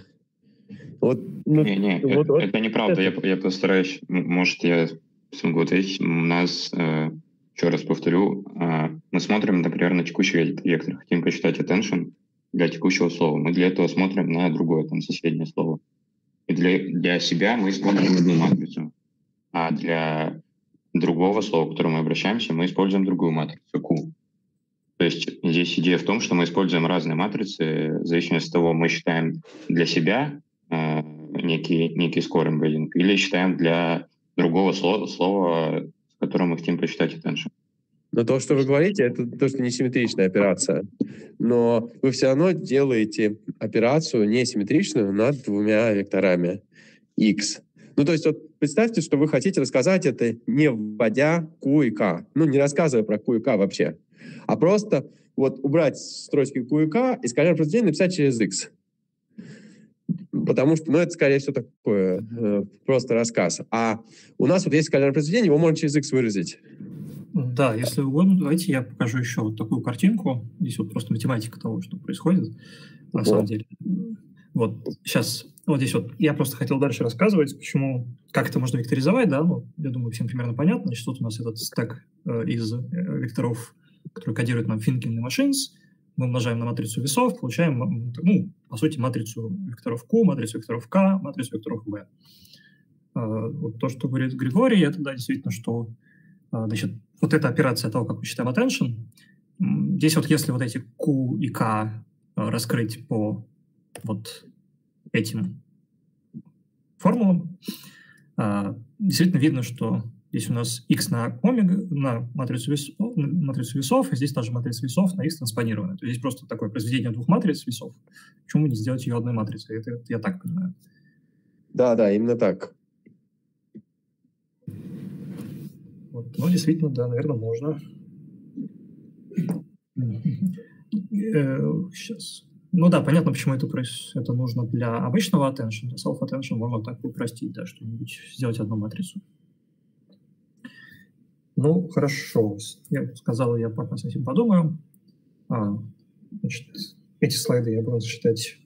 Это неправда. Я постараюсь, может, я смогу ответить. У нас, еще раз повторю, мы смотрим, например, на текущий вектор. Хотим посчитать attention для текущего слова. Мы для этого смотрим на другое, соседнее слово. И для себя мы используем одну матрицу. А для другого слова, к которому мы обращаемся, мы используем другую матрицу, Q. То есть здесь идея в том, что мы используем разные матрицы, в зависимости от того, мы считаем для себя некий score-embedding или считаем для другого слова, с которым мы хотим посчитать attention. Но то, что вы говорите, это то, что несимметричная операция. Но вы все равно делаете операцию несимметричную над двумя векторами x. То есть представьте, что вы хотите рассказать это, не вводя Q и K. Не рассказывая про Q и K вообще. А просто убрать строчки Q и K и скалярное произведение написать через x. Потому что, это, скорее всего, такое просто рассказ. А у нас есть скалярное произведение, его можно через x выразить. Да, если угодно, давайте я покажу еще вот такую картинку. Здесь вот просто математика того, что происходит на самом деле. Вот сейчас, вот здесь вот я просто хотел дальше рассказывать, почему, как это можно векторизовать, да, ну, я думаю, всем примерно понятно. Значит, вот у нас этот стек из векторов, который кодирует нам thinking machines, мы умножаем на матрицу весов, получаем, ну, по сути, матрицу векторов Q, матрицу векторов K, матрицу векторов V. Вот то, что говорит Григорий, это, да, действительно, что, значит, вот эта операция того, как мы считаем attention, здесь вот если вот эти Q и K раскрыть по вот этим формулам, действительно видно, что здесь у нас x на омега, на матрицу весов, и здесь тоже матрица весов на x транспонирована. То есть здесь просто такое произведение двух матриц весов. Почему не сделать ее одной матрицей? Это я так понимаю. Да, именно так. Вот. Ну, действительно, да, наверное, можно. Сейчас. Ну да, понятно, почему это нужно для обычного attention. Для self-attention можно так упростить, да, что-нибудь сделать одну матрицу. Ну, хорошо. Я сказал, я пока с этим подумаю. Значит, эти слайды я, буду считать,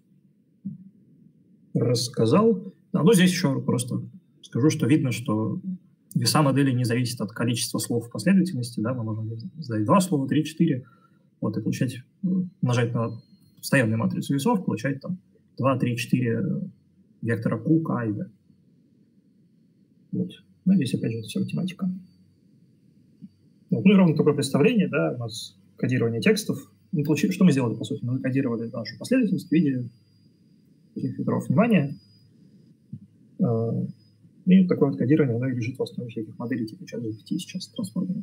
рассказал. Да, ну, здесь еще просто скажу, что видно, что веса модели не зависит от количества слов в последовательности. Да, мы можем задать 2 слова, 3, 4. Вот, и получать, умножать на постоянную матрицу весов, получать там 2, 3, 4 вектора Q, K и V. Вот. Ну, здесь, опять же, это все математика. Вот. Ну и ровно такое представление, да, у нас кодирование текстов. Что мы сделали, по сути? Мы кодировали нашу последовательность в виде этих векторов внимания. И такое вот кодирование, оно и лежит в основе всяких моделей типа ChatGPT сейчас трансформеров.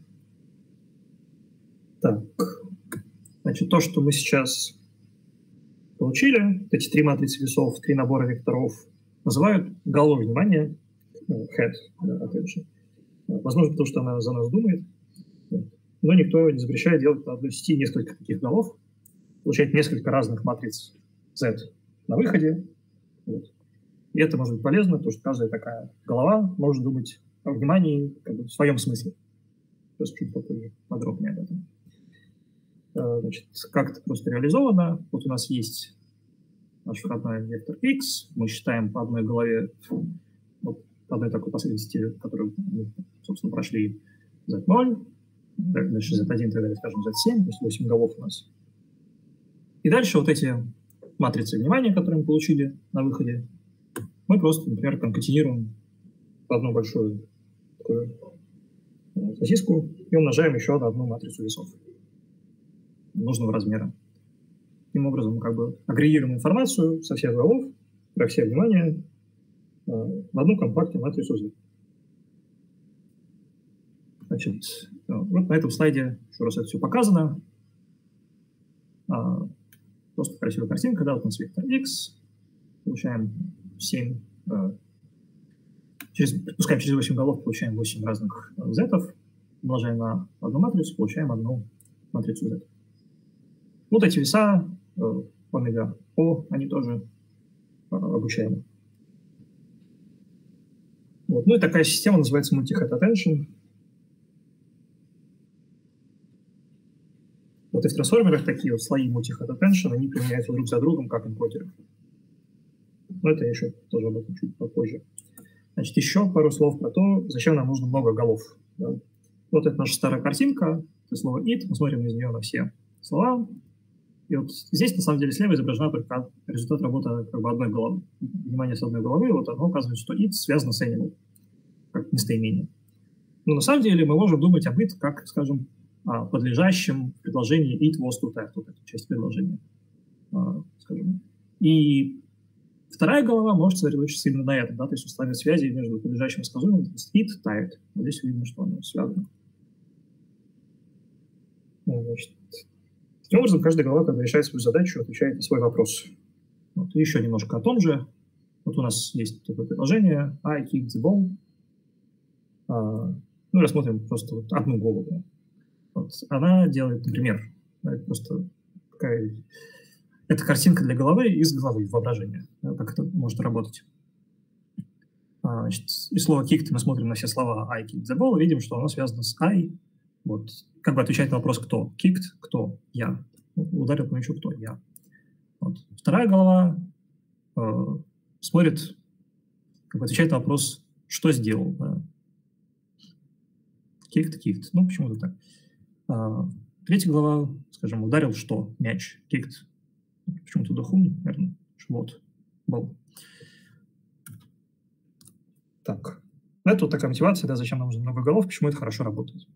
Так, значит, то, что мы сейчас получили, эти 3 матрицы весов, 3 набора векторов, называют головой внимания, head, attention. Возможно, потому что она за нас думает, но никто не запрещает делать на одной сети несколько таких голов, получать несколько разных матриц Z на выходе. Вот. И это может быть полезно, потому что каждая такая голова может думать о внимании как бы в своем смысле. Сейчас чуть попозже подробнее об этом. Значит, как это просто реализовано. Вот у нас есть наш входной вектор x, мы считаем по одной голове, вот, по одной такой последовательности, которую мы, собственно, прошли z0, дальше z1 и так далее, скажем, z7, то есть 8 голов у нас. И дальше вот эти матрицы внимания, которые мы получили на выходе, мы просто, например, конкатинируем в одну большую такую сосиску и умножаем еще на одну матрицу весов нужного размера. Таким образом, мы как бы агрегируем информацию со всех голов, про все внимания, в одну компактную матрицу Z. Значит, вот на этом слайде еще раз это все показано. Просто красивая картинка, да, вот у нас вектор X, получаем 7, пропускаем через 8 голов, получаем 8 разных Z, умножаем на одну матрицу, получаем одну матрицу Z. Вот эти веса, омега О, они тоже обучаемы. Вот. Ну и такая система называется multi-head attention. Вот и в трансформерах такие вот слои multi-head attention, они применяются друг за другом как энкодеры. Но это я еще тоже об этом чуть попозже. Значит, еще пару слов про то, зачем нам нужно много голов. Да? Вот это наша старая картинка, это слово it, мы смотрим из нее на все слова. И вот здесь, на самом деле, слева изображена только результат работы как бы одной головы. Внимание с одной головы, вот оно указывает, что it связано с animal, как местоимение. Но на самом деле мы можем думать об it как, скажем, подлежащем предложении it was to that, вот эта часть предложения. Скажем. И вторая голова может сосредоточиться именно на этом, да, то есть установить связи между подлежащим и сказуемым, то есть it, tired. Вот здесь видно, что оно связано. Значит, таким образом, каждая голова, когда решает свою задачу, отвечает на свой вопрос. Вот. И еще немножко о том же. Вот у нас есть такое предложение I kicked the ball. Ну, рассмотрим просто вот одну голову. Вот. Она делает, например, это просто такая... Это картинка для головы из головы, воображения. Да, как это может работать. Значит, из слова kicked мы смотрим на все слова I kicked the ball и видим, что оно связано с I Вот, как бы отвечать на вопрос «кто?». Kicked – «кто?». Я. Ударил по мячу «кто?». Я. Вот. Вторая голова смотрит, как бы отвечает на вопрос «что сделал?». Да. Kicked. Ну, почему-то так. Третья голова, скажем, ударил «что?». Мяч. Kicked. Почему-то духун, наверное. Вот. Был. Так. Это вот такая мотивация, да, зачем нам нужно много голов, почему это хорошо работает.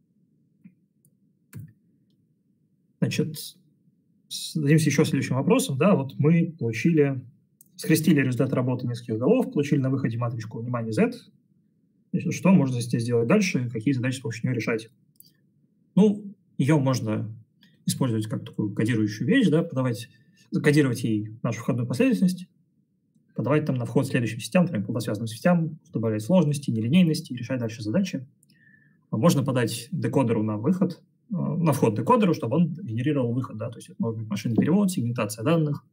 Значит, зададимся еще следующим вопросом. Да, вот мы скрестили результат работы нескольких голов, получили на выходе матричку внимания Z. Значит, что можно здесь сделать дальше, какие задачи с помощью нее решать? Ну, ее можно использовать как такую кодирующую вещь, да, кодировать ей нашу входную последовательность, подавать там на вход следующим сетям, например, полносвязанным сетям, добавлять сложности, нелинейности и решать дальше задачи. Можно подать декодеру на вход декодеру, чтобы он генерировал выход, да, то есть это может быть машинный перевод, сегментация данных.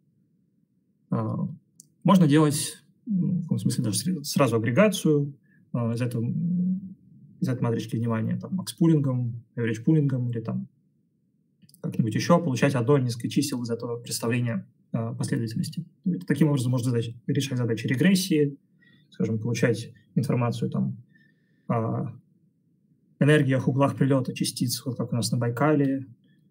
Можно делать, в каком смысле, даже сразу агрегацию из этой матрички внимания, там, макс-пулингом, average-пулингом или там как-нибудь еще, получать одно или несколько чисел из этого представления последовательности. Таким образом можно решать задачи регрессии, скажем, получать информацию там о энергиях, углах прилета частиц, вот как у нас на Байкале,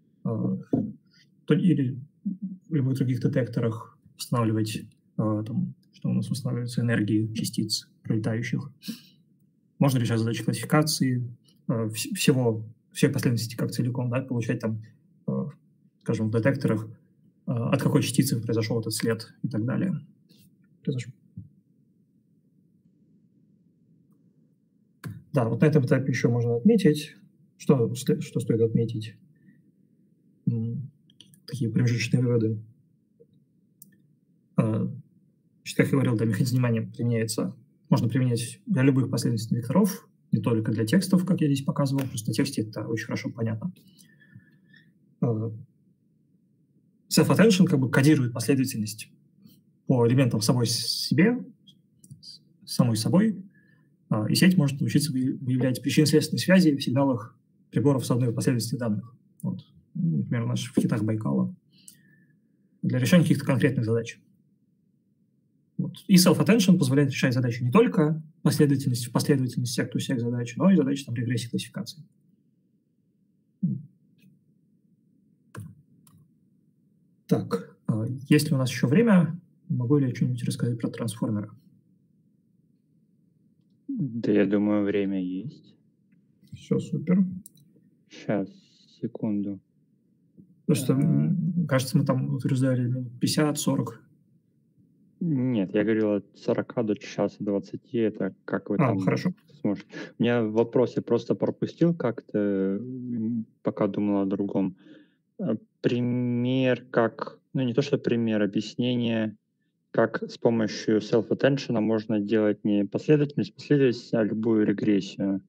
или в любых других детекторах устанавливать, там, что у нас устанавливаются энергии частиц пролетающих. Можно решать задачи классификации всех последовательностей как целиком, да, получать там, скажем, в детекторах, от какой частицы произошел этот след и так далее. Да, вот на этом этапе еще можно отметить, что стоит отметить, такие промежуточные выводы. Как я говорил, да, механизм внимания можно применять для любых последовательностей векторов, не только для текстов, как я здесь показывал, просто на тексте это очень хорошо понятно. Self-attention как бы кодирует последовательность по элементам самой собой, и сеть может научиться выявлять причинно-следственные связи в сигналах приборов с одной последовательности данных. Вот. Например, в хитах Байкала. Для решения каких-то конкретных задач. Вот. И self-attention позволяет решать задачи не только в последовательности сек-то-сек задач, но и задачи там, регрессии классификации. Так, если у нас еще время, могу ли я что-нибудь рассказать про трансформеры? Да, я думаю, время есть. Все, супер. Сейчас, секунду. Потому что, кажется, мы там утверждали 50-40. Нет, я говорил от 40 до часа 20. Это как вы там хорошо. сможете. У меня в вопросе просто пропустил как-то, пока думал о другом. Пример как... Ну, не то, что пример, объяснение, как с помощью self-attention можно делать не последовательность, а любую регрессию.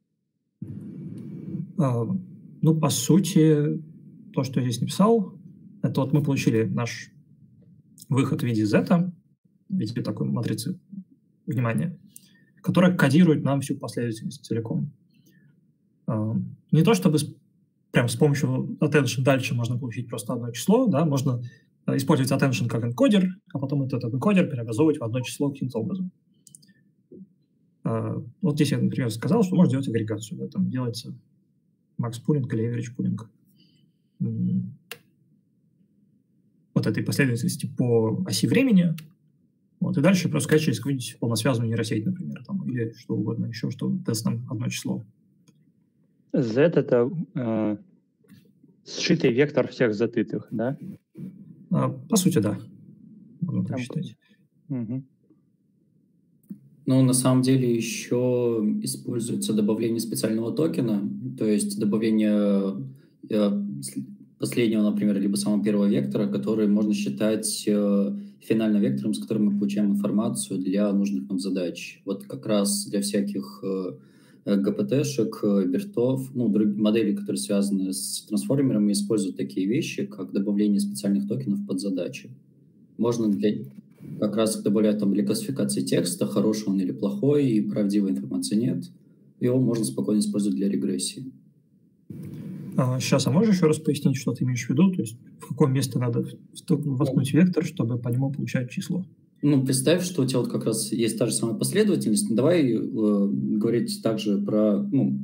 Ну, по сути, то, что я здесь написал, это вот мы получили наш выход в виде z, в виде такой матрицы внимания, которая кодирует нам всю последовательность целиком. Не то, чтобы прям с помощью attention дальше можно получить просто одно число, да, можно использовать attention как энкодер, а потом этот энкодер преобразовывать в одно число каким-то образом. Вот здесь я, например, сказал, что можно делать агрегацию, да, там делается макс-пулинг или average-пулинг вот этой последовательности по оси времени, вот, и дальше просто скачать через какую-нибудь полносвязанную нейросеть, например, там, или что угодно еще, что даст нам одно число. Z — это сшитый вектор всех затытых, да? По сути, да. Можно так считать. Угу. Но на самом деле еще используется добавление специального токена, то есть добавление последнего, например, либо самого первого вектора, который можно считать финальным вектором, с которым мы получаем информацию для нужных нам задач. Вот как раз для всяких ГПТ-шек, бертов, ну, моделей, которые связаны с трансформерами, используют такие вещи, как добавление специальных токенов под задачи. Можно как раз добавлять там для классификации текста, хороший он или плохой, и правдивой информации нет. Его можно спокойно использовать для регрессии. Сейчас, можешь еще раз пояснить, что ты имеешь в виду? То есть в какое место надо воткнуть вектор, чтобы по нему получать число? Ну, представь, что у тебя вот как раз есть та же самая последовательность. Давай говорить также про,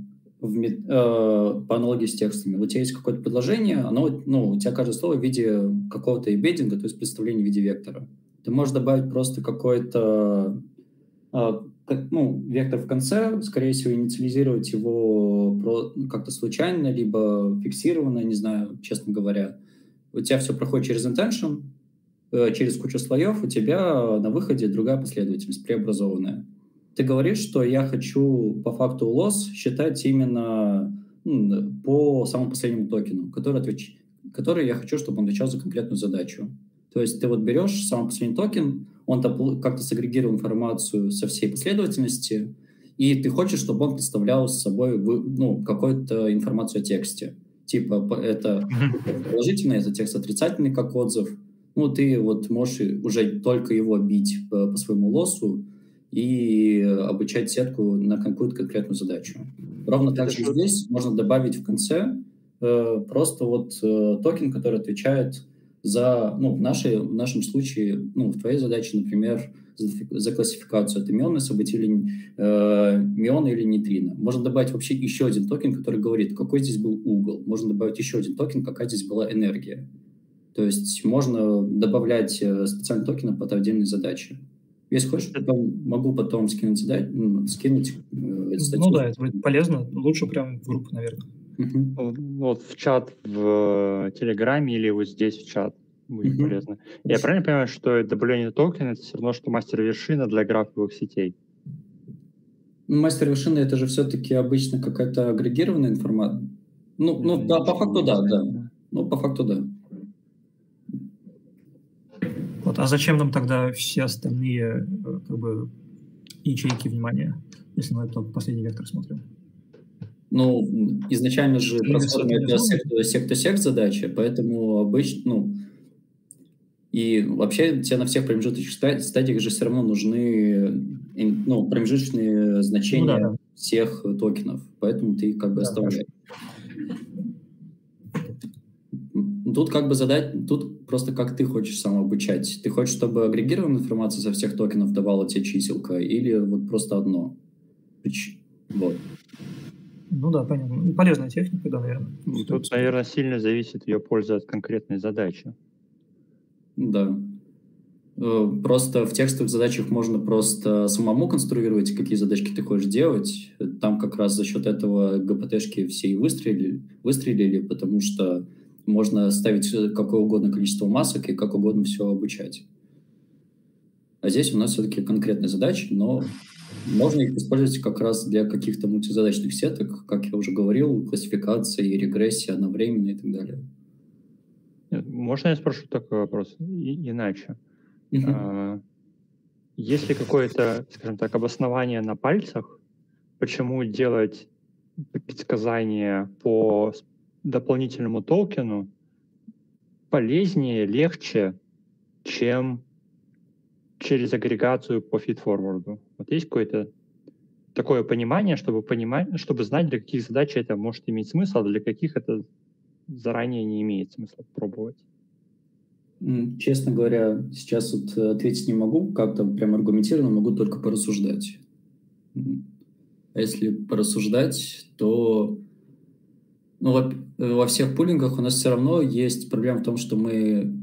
по аналогии с текстами. У тебя есть какое-то предложение, оно, у тебя каждое слово в виде какого-то эмбеддинга, то есть представления в виде вектора. Ты можешь добавить просто какой-то вектор в конце, скорее всего, инициализировать его как-то случайно, либо фиксированно, не знаю, честно говоря. У тебя все проходит через intention, через кучу слоев, у тебя на выходе другая последовательность, преобразованная. Ты говоришь, что я хочу по факту loss считать именно по самому последнему токену, который я хочу, чтобы он отвечал за конкретную задачу. То есть ты вот берешь самый последний токен, он там как-то сагрегировал информацию со всей последовательности, и ты хочешь, чтобы он представлял с собой какую-то информацию о тексте. Типа это положительный, это текст отрицательный, как отзыв. Ты вот можешь уже только его бить по своему лоссу и обучать сетку на какую-то конкретную задачу. Ровно так же здесь можно добавить в конце просто токен, который отвечает за, в нашем случае, в твоей задаче, например, за классификацию, это мионное событие или миона или нейтрино. Можно добавить вообще еще один токен, который говорит, какой здесь был угол. Можно добавить еще один токен, какая здесь была энергия. То есть можно добавлять специальные токены под отдельные задачи. Если хочешь, могу потом скинуть эту статью. Да, это будет полезно. Лучше прям в группу, наверное. Вот в чат в Телеграме или вот здесь в чат будет полезно. Я правильно понимаю, что добавление токена это все равно, что мастер-вершина для графовых сетей? Мастер-вершина это же все-таки обычно какая-то агрегированная информация. Да, по факту да. По факту да. А зачем нам тогда все остальные ячейки внимания, если мы только последний вектор смотрим? Изначально же трансформер это сек-то-сек задача, поэтому обычно, и вообще тебе на всех промежуточных стадиях же все равно нужны промежуточные значения всех токенов, поэтому ты их оставляешь. Тут тут просто как ты хочешь сам обучать. Ты хочешь, чтобы агрегированная информация со всех токенов давала тебе чиселка, или вот просто одно? Вот. Понятно. Полезная техника, да, наверное. Тут, наверное, сильно зависит ее польза от конкретной задачи. Да. Просто в текстовых задачах можно просто самому конструировать, какие задачки ты хочешь делать. Там как раз за счет этого ГПТшки все и выстрелили, потому что можно ставить какое угодно количество масок и как угодно все обучать. А здесь у нас все-таки конкретные задачи, но можно их использовать как раз для каких-то мультизадачных сеток, как я уже говорил, классификация и регрессия одновременно и так далее. Можно я спрошу такой вопрос иначе? Есть ли какое-то, скажем так, обоснование на пальцах, почему делать предсказания по дополнительному токену полезнее, легче, чем через агрегацию по фидфорварду? Вот есть какое-то такое понимание, чтобы знать, для каких задач это может иметь смысл, а для каких это заранее не имеет смысла пробовать? Честно говоря, сейчас ответить не могу, как-то прям аргументированно, могу только порассуждать. А если порассуждать, то во всех пулингах у нас все равно есть проблема в том, что мы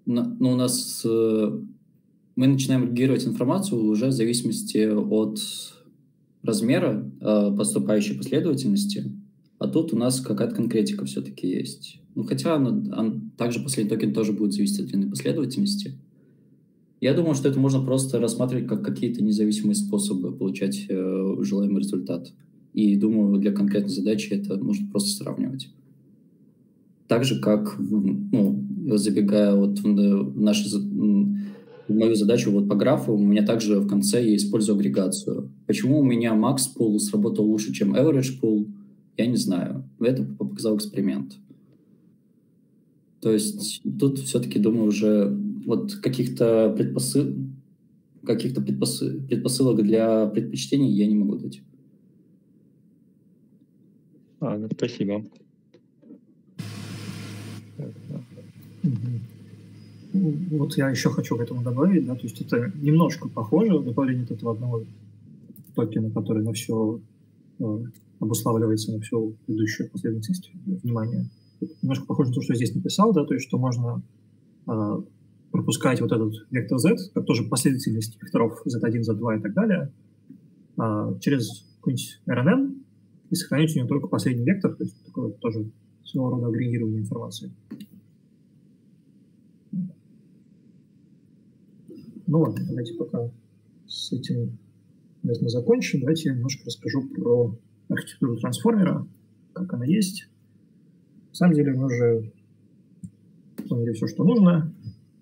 начинаем агрегировать информацию уже в зависимости от размера поступающей последовательности, а тут у нас какая-то конкретика все-таки есть. Хотя также последний токен тоже будет зависеть от длины последовательности. Я думаю, что это можно просто рассматривать как какие-то независимые способы получать желаемый результат. И думаю, для конкретной задачи это нужно просто сравнивать. Так же, как, забегая в мою задачу по графу, у меня также в конце я использую агрегацию. Почему у меня max pool сработал лучше, чем average pool, я не знаю. Это показал эксперимент. То есть тут все-таки, думаю, уже каких-то предпосылок для предпочтений я не могу дать. Спасибо. Вот я еще хочу к этому добавить, да, то есть это немножко похоже, добавление этого одного токена, который на все обуславливается, на всю предыдущую последовательность внимания. Немножко похоже на то, что я здесь написал, да, то есть что можно пропускать вот этот вектор z, как тоже последовательность векторов z1, z2 и так далее, через какой-нибудь RNN и сохранить у него только последний вектор, то есть такое тоже своего рода агрегирование информации. Ну ладно, давайте пока с этим, наверное, закончим. Давайте я немножко расскажу про архитектуру трансформера, как она есть. На самом деле мы уже поняли все, что нужно.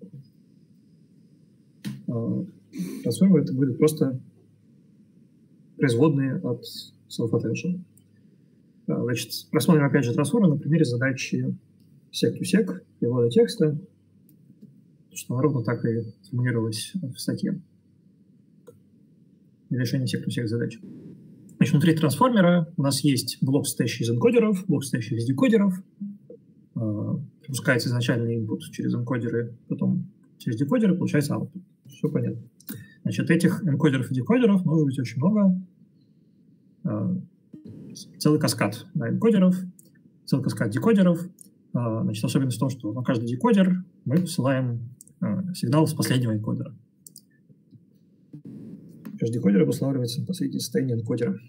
Трансформер — это будет просто производные от self-attention. Значит, рассмотрим опять же трансформер на примере задачи sec-to-sec, перевода текста, что она ровно так и формулировалась в статье. Для решения sec-to-sec задач. Значит, внутри трансформера у нас есть блок, состоящий из энкодеров, блок, состоящий из декодеров. Пропускается изначальный input через энкодеры, потом через декодеры, получается output. Все понятно. Значит, этих энкодеров и декодеров может быть очень много. Целый каскад энкодеров, целый каскад декодеров. Значит, особенность в том, что на каждый декодер мы посылаем сигнал с последнего энкодера. Каждый декодер обуславливается на последнее состояние энкодера.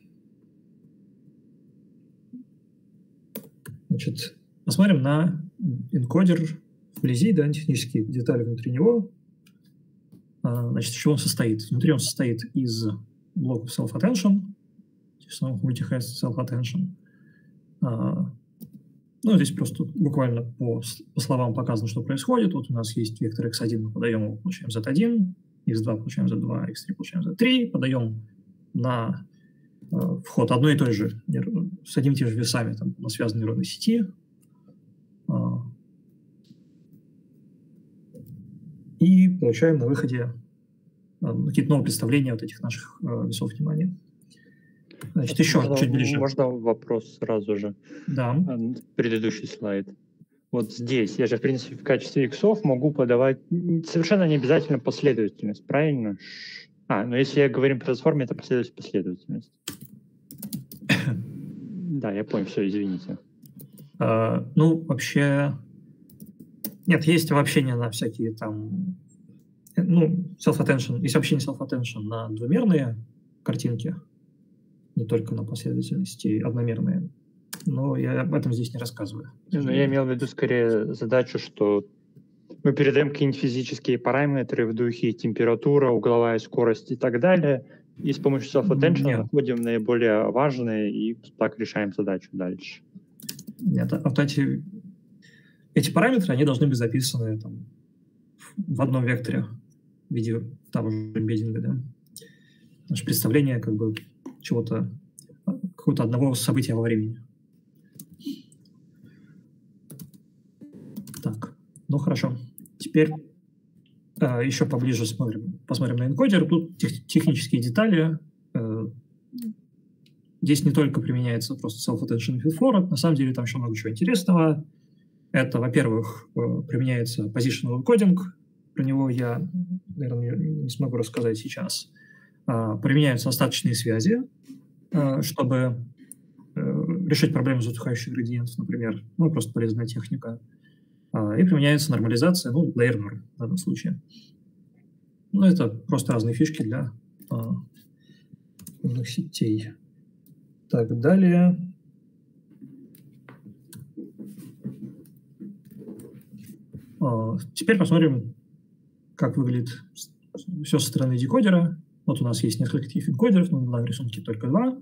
Значит, посмотрим на энкодер вблизи, да, технические детали внутри него. Значит, из чего он состоит? Внутри он состоит из блоков self-attention, multi-hash self-attention. Ну, здесь просто буквально по словам показано, что происходит. Вот у нас есть вектор x1, мы подаем его, получаем z1, x2 получаем z2, x3 получаем z3, подаем на вход одной и той же, с одними и теми же весами там, на связанной нейронной сети. И получаем на выходе какие-то новые представления от этих наших весов внимания. Значит, еще чуть ближе. Можно вопрос сразу же? Да. Предыдущий слайд. Вот здесь я же, в принципе, в качестве иксов могу подавать совершенно не обязательно последовательность, правильно? Но если я говорим про трансформе, это последовательность. Да, я понял, все, извините. Ну, вообще... Нет, есть обобщение на всякие там... Ну, self-attention, есть обобщение self-attention на двумерные картинки, не только на последовательности одномерные. Но я об этом здесь не рассказываю. Но я имел в виду скорее задачу, что мы передаем какие-нибудь физические параметры в духе температура, угловая скорость и так далее, и с помощью self-attention находим наиболее важные и так решаем задачу дальше. Нет, вот эти параметры, они должны быть записаны там, в одном векторе в виде того же эмбеддинга. Да? Наше представление как бы чего-то, какого-то одного события во времени. Так, ну хорошо. Теперь еще поближе посмотрим на энкодер. Тут технические детали. Здесь не только применяется просто self-attention feed-forward, на самом деле там еще много чего интересного. Это, во-первых, применяется positional encoding. Про него я, наверное, не смогу рассказать сейчас. Применяются остаточные связи, чтобы решить проблему затухающих градиентов, например. Ну, просто полезная техника. И применяется нормализация, ну, layer norm в данном случае. Ну, это просто разные фишки для умных сетей. Так, далее. Теперь посмотрим, как выглядит все со стороны декодера. Вот у нас есть несколько таких энкодеров, но на рисунке только два.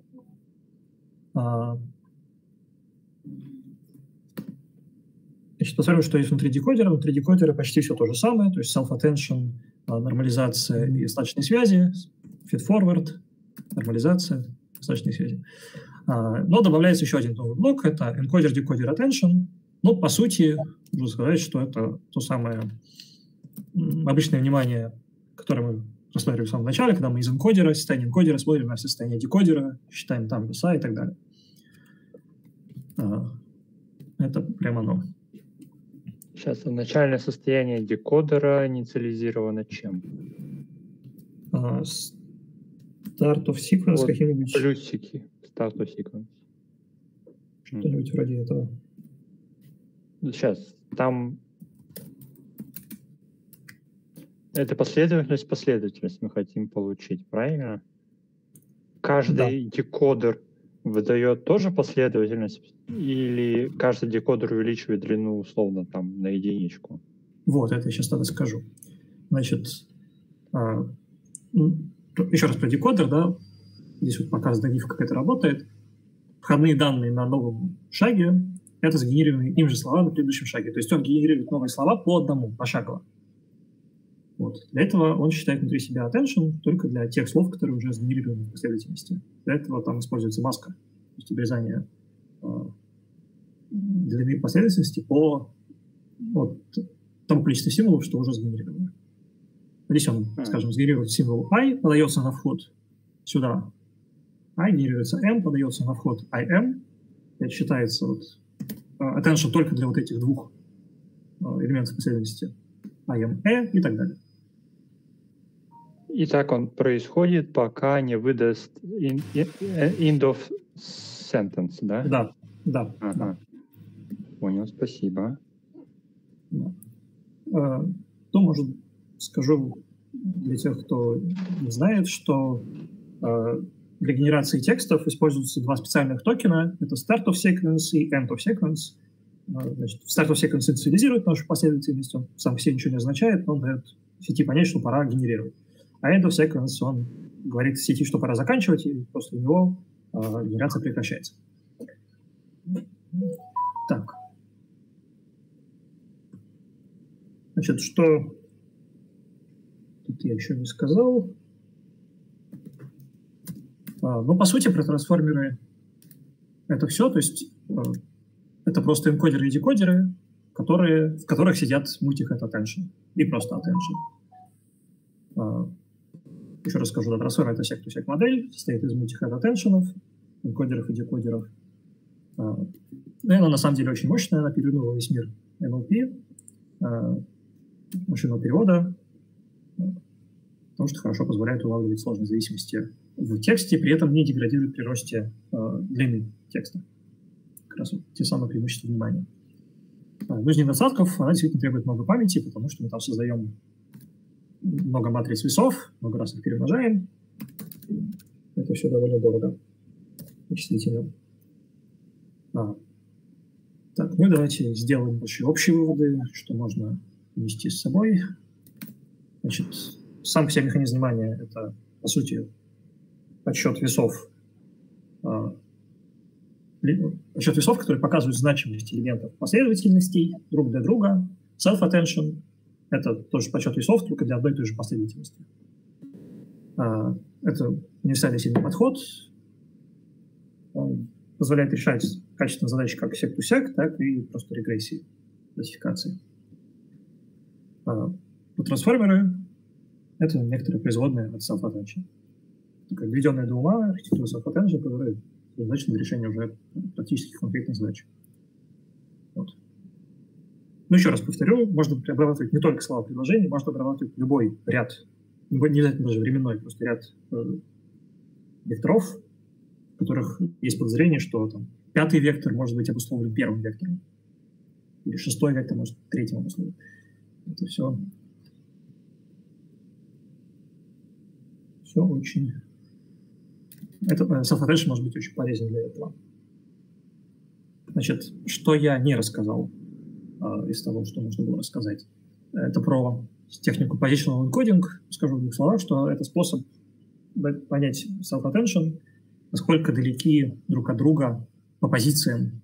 Значит, посмотрим, что есть внутри декодера. Внутри декодера почти все то же самое, то есть self-attention, нормализация и остаточные связи, feed-forward, нормализация, остаточные связи. Но добавляется еще один новый блок, это encoder-decoder attention. Ну, по сути, можно сказать, что это то самое обычное внимание, которое мы рассматривали в самом начале, когда мы из энкодера, состояние энкодера смотрим на состояние декодера, считаем там веса и так далее. Это прямо оно. Сейчас начальное состояние декодера инициализировано чем? Start of sequence Вот каким-нибудь. Плюсики. Start of sequence. Что-нибудь вроде этого. Сейчас. Там это последовательность мы хотим получить, правильно? Каждый декодер выдает тоже последовательность, или каждый декодер увеличивает длину условно там на единичку? Вот, это я сейчас тогда скажу. Значит, еще раз про декодер, да, здесь вот показана гифка, как это работает. Входные данные на новом шаге — это сгенерированные им же слова на предыдущем шаге. То есть он генерирует новые слова по одному, пошагово. Вот. Для этого он считает внутри себя attention только для тех слов, которые уже сгенерированы в последовательности. Для этого там используется маска, то есть обрезание длины последовательности по тому количеству символов, что уже сгенерировано. Здесь он, скажем, сгенерирует символ I, подается на вход сюда. I генерируется M, подается на вход IM. Это считается attention только для вот этих двух элементов последовательности. IM, E и так далее. И так он происходит, пока не выдаст end of sentence, да? Да. Ага. Понял, спасибо. Да. То, может, скажу для тех, кто не знает, что для генерации текстов используются два специальных токена. Это start of sequence и end of sequence. Значит, start of sequence инициализирует нашу последовательность, он сам по себе ничего не означает, но он дает сети понять, что пора генерировать. А end of sequence, он говорит сети, что пора заканчивать, и после него генерация прекращается. Так. Значит, что тут я еще не сказал. Ну, по сути, про трансформеры это все. То есть это просто энкодеры и декодеры, в которых сидят multi-head attention и просто attention. Еще раз скажу, трансформер — это sec-to-sec модель, состоит из multi-head attention, энкодеров и декодеров. И она на самом деле очень мощная, она перевернула весь мир NLP, машинного перевода, потому что хорошо позволяет улавливать сложные зависимости в тексте, при этом не деградирует при росте длины текста. Как раз вот те самые преимущества внимания. Ну, из недостатков она действительно требует много памяти, потому что мы там создаем много матриц весов, много раз их перемножаем. Это все довольно дорого. Вычислительно. Так, ну давайте сделаем большие общие выводы, что можно нести с собой. Значит, сам по себе механизм внимания — это, по сути, подсчет весов, которые показывают значимость элементов последовательностей друг для друга. Self-attention — это тоже подсчет весов, только для одной и той же последовательности. Это универсальный сильный подход. Он позволяет решать качественные задачи как sec-to-sec, так и просто регрессии, классификации. Трансформеры — это некоторые производные от self-attention. Такая введенная до ума архитектура self-attention, которая задача на решение уже практически конкретных задач. Вот. Ну, еще раз повторю, можно обрабатывать не только слова предложений, можно обрабатывать любой ряд, не обязательно даже временной, просто ряд векторов, в которых есть подозрение, что там 5-й вектор может быть обусловлен 1-м вектором, или 6-й вектор может 3-м обусловлен. Это все очень... Self-attention может быть очень полезен для этого. Значит, что я не рассказал из того, что нужно было рассказать, это про технику positional encoding. Скажу в двух словах, что это способ понять self-attention, насколько далеки друг от друга по позициям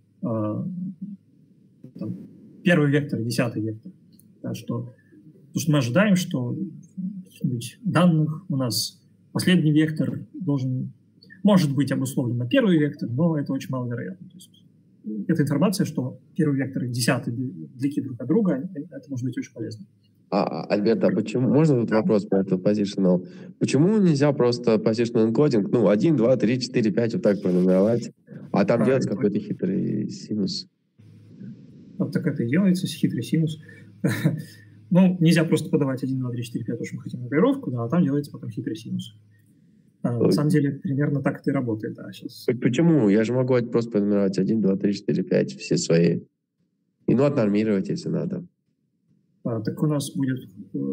первый вектор и 10-й вектор. Да, потому что мы ожидаем, что в каких-нибудь данных у нас последний вектор может быть обусловлен на первый вектор, но это очень маловероятно. То есть эта информация, что первый вектор и 10-й далеки друг от друга, это может быть очень полезно. Альберт, почему, можно тут вопрос про это positional? Почему нельзя просто positional encoding, 1, 2, 3, 4, 5 вот так пронумеровать, а там делать какой-то хитрый синус? Вот так это и делается, хитрый синус. Ну, нельзя просто подавать 1, 2, 3, 4, 5, потому что мы хотим нумеровку, да, а там делается потом хитрый синус. На самом деле, примерно так это и работает, да, сейчас. Почему? Я же могу просто понумеровать 1, 2, 3, 4, 5, все свои. И ну отнормировать, если надо. Так у нас будет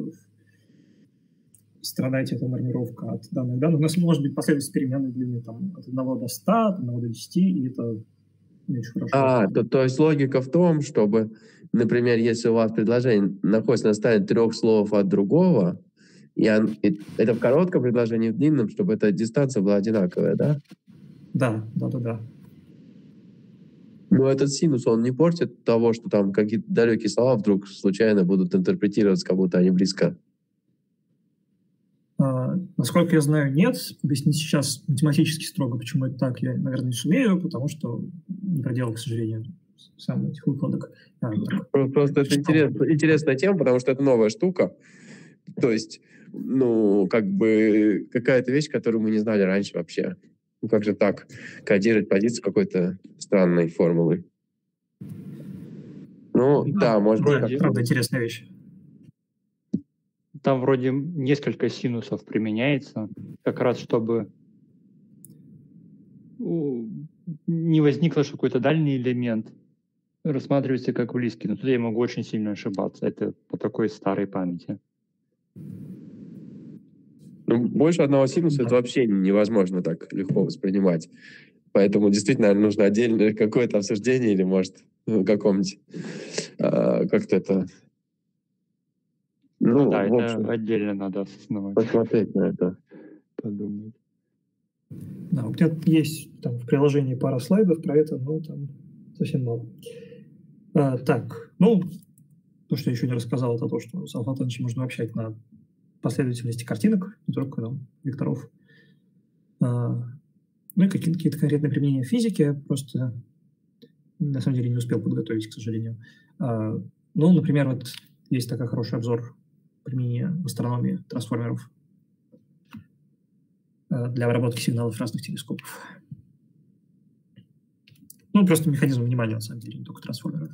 страдать эта нормировка от данных данных. У нас может быть последовательность переменной длины там, от 1 до 100, от 1 до 10, и это не очень хорошо. То есть логика в том, чтобы, например, если у вас предложение находится на стадии 3 слов от другого, и это в коротком предложении, в длинном, чтобы эта дистанция была одинаковая, да? Да. Но этот синус, он не портит того, что там какие-то далекие слова вдруг случайно будут интерпретироваться, как будто они близко? Насколько я знаю, нет. Объяснить сейчас математически строго, почему это так, я, наверное, не сумею, потому что не проделал, к сожалению, сам этих выкладок. Просто это интересная тема, потому что это новая штука. То есть, ну, как бы какая-то вещь, которую мы не знали раньше вообще. Ну, как же так? Кодировать позицию какой-то странной формулы. Ну, да, может быть. Правда, интересная вещь. Там вроде несколько синусов применяется, как раз чтобы не возникло, что какой-то дальний элемент рассматривается как близкий. Но тут я могу очень сильно ошибаться. Это по такой старой памяти. Ну, больше одного синуса это вообще невозможно так легко воспринимать. Поэтому действительно, наверное, нужно отдельное какое-то обсуждение или, может, каком-нибудь как-то это... Ну да, это отдельно надо осознавать. Посмотреть на это. Подумать. Да, у меня есть там в приложении пара слайдов про это, но там совсем мало. Так, ну, то, что я еще не рассказал, это то, что self-attention можно общать на последовательности картинок, не только там, векторов. Ну и какие-то конкретные применения физики я просто на самом деле не успел подготовить, к сожалению. Ну, например, вот есть такой хороший обзор применения в астрономии трансформеров для обработки сигналов разных телескопов. Ну, просто механизм внимания, на самом деле, не только трансформеров.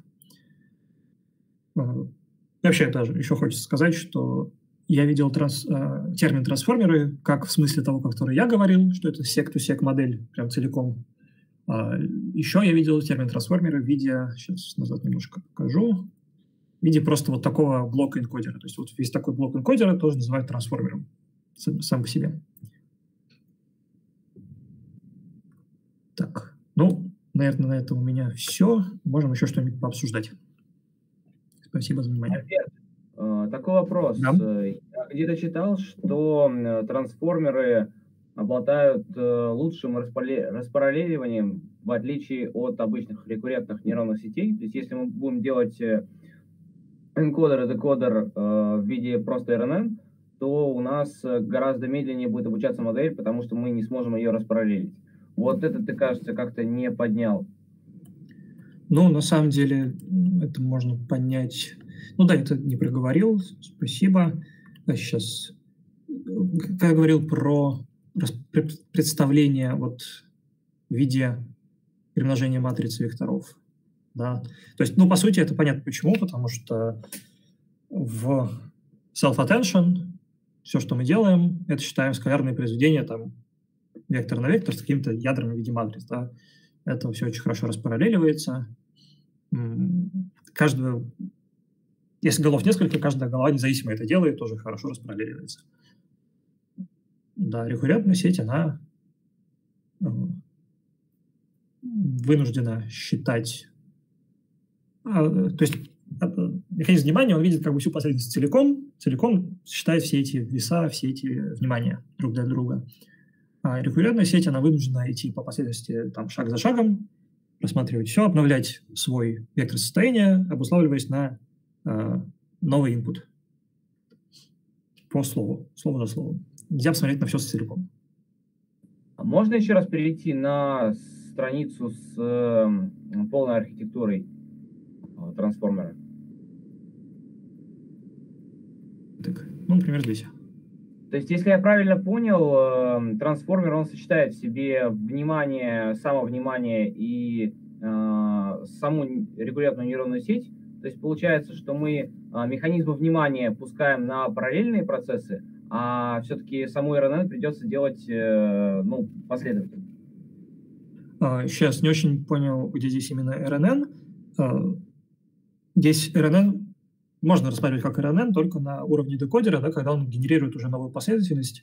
Вообще, даже еще хочется сказать, что я видел термин трансформеры как в смысле того, который я говорил, что это сек-ту-сек модель, прям целиком. Еще я видел термин трансформеры в виде, сейчас назад немножко покажу, в виде просто вот такого блока энкодера. То есть вот весь такой блок энкодера тоже называют трансформером сам по себе. Так, ну, наверное, на этом у меня все. Можем еще что-нибудь пообсуждать. Спасибо за внимание. Такой вопрос. Да? Я где-то читал, что трансформеры обладают лучшим распараллеливанием, в отличие от обычных рекуррентных нейронных сетей. То есть если мы будем делать энкодер и декодер в виде просто RNN, то у нас гораздо медленнее будет обучаться модель, потому что мы не сможем ее распараллелить. Вот это, ты, кажется, как-то не поднял. Ну, на самом деле, это можно понять. Ну да, это не проговорил, спасибо. Сейчас, как я говорил про представление вот в виде перемножения матрицы векторов. Да. То есть, ну, по сути, это понятно почему, потому что в self-attention все, что мы делаем, это считаем скалярные произведения, там, вектор на вектор с какими-то ядрами в виде матриц. Да. Это все очень хорошо распараллеливается. Если голов несколько, каждая голова независимо это делает, тоже хорошо распараллеливается. Да, рекуррентная сеть, она вынуждена считать... То есть механизм внимания, он видит как бы всю последовательность целиком считает все эти веса, все эти внимания друг для друга. А рекуррентная сеть, она вынуждена идти по последовательности там, шаг за шагом, рассматривать все, обновлять свой вектор состояния, обуславливаясь на новый input по слову, слово за словом. Нельзя посмотреть на все целиком. Можно еще раз перейти на страницу с полной архитектурой трансформера? Так, ну, например, здесь. То есть, если я правильно понял, трансформер, он сочетает в себе внимание, самовнимание и саму рекуррентную нейронную сеть. То есть получается, что мы механизмы внимания пускаем на параллельные процессы, а все-таки саму РНН придется делать последовательно. Сейчас не очень понял, где здесь именно РНН. Здесь РНН можно рассматривать как РНН только на уровне декодера, да, когда он генерирует уже новую последовательность,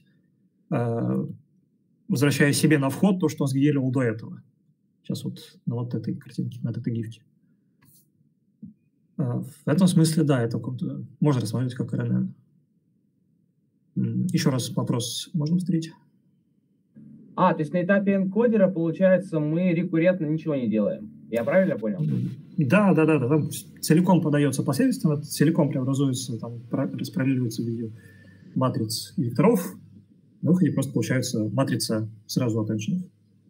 возвращая себе на вход то, что он сгенерировал до этого. Сейчас вот на вот этой картинке, на этой гифке. В этом смысле, да, это можно рассматривать как РНН. Еще раз вопрос можно повторить? То есть на этапе энкодера, получается, мы рекуррентно ничего не делаем. Я правильно понял? Да. Там целиком подается последовательно, целиком преобразуется, там распараллеливается в виде матриц и векторов. На выходе просто получается матрица сразу attention.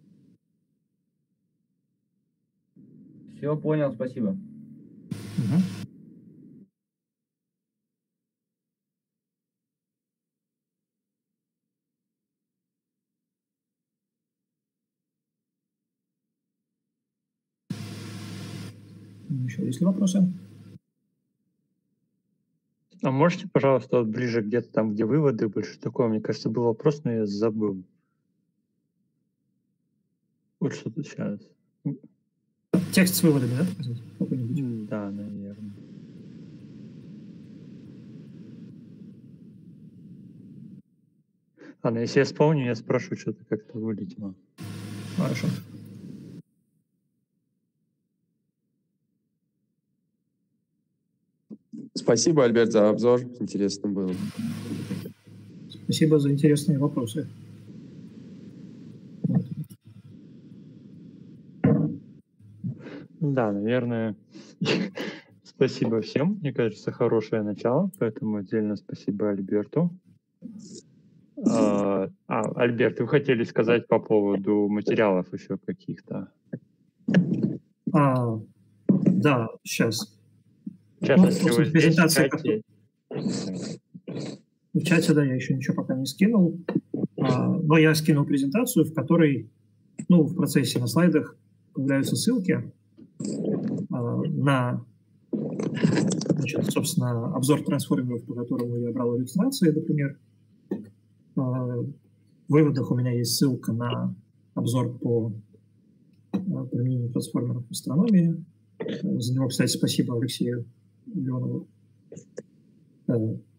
Все, понял, спасибо. Еще есть ли вопросы? А можете, пожалуйста, вот ближе где-то там, где выводы, больше такого, мне кажется, был вопрос, но я забыл. Вот что-то сейчас. Текст с выводами, да, показать? Какой-нибудь? Да, наверное. Ладно, если я вспомню, я спрошу, что-то как-то вылетело. Хорошо. Спасибо, Альберт, за обзор. Интересно было. Спасибо за интересные вопросы. Да, наверное. Спасибо всем. Мне кажется, хорошее начало, поэтому отдельно спасибо Альберту. Альберт, вы хотели сказать по поводу материалов еще каких-то? Да, сейчас. В частности, вы здесь, в чате, да, я еще ничего пока не скинул, но я скинул презентацию, в которой, в процессе на слайдах появляются ссылки на, собственно, обзор трансформеров, по которому я брал иллюстрации, например. В выводах у меня есть ссылка на обзор по применению трансформеров в астрономии. За него, кстати, спасибо Алексею Леонову.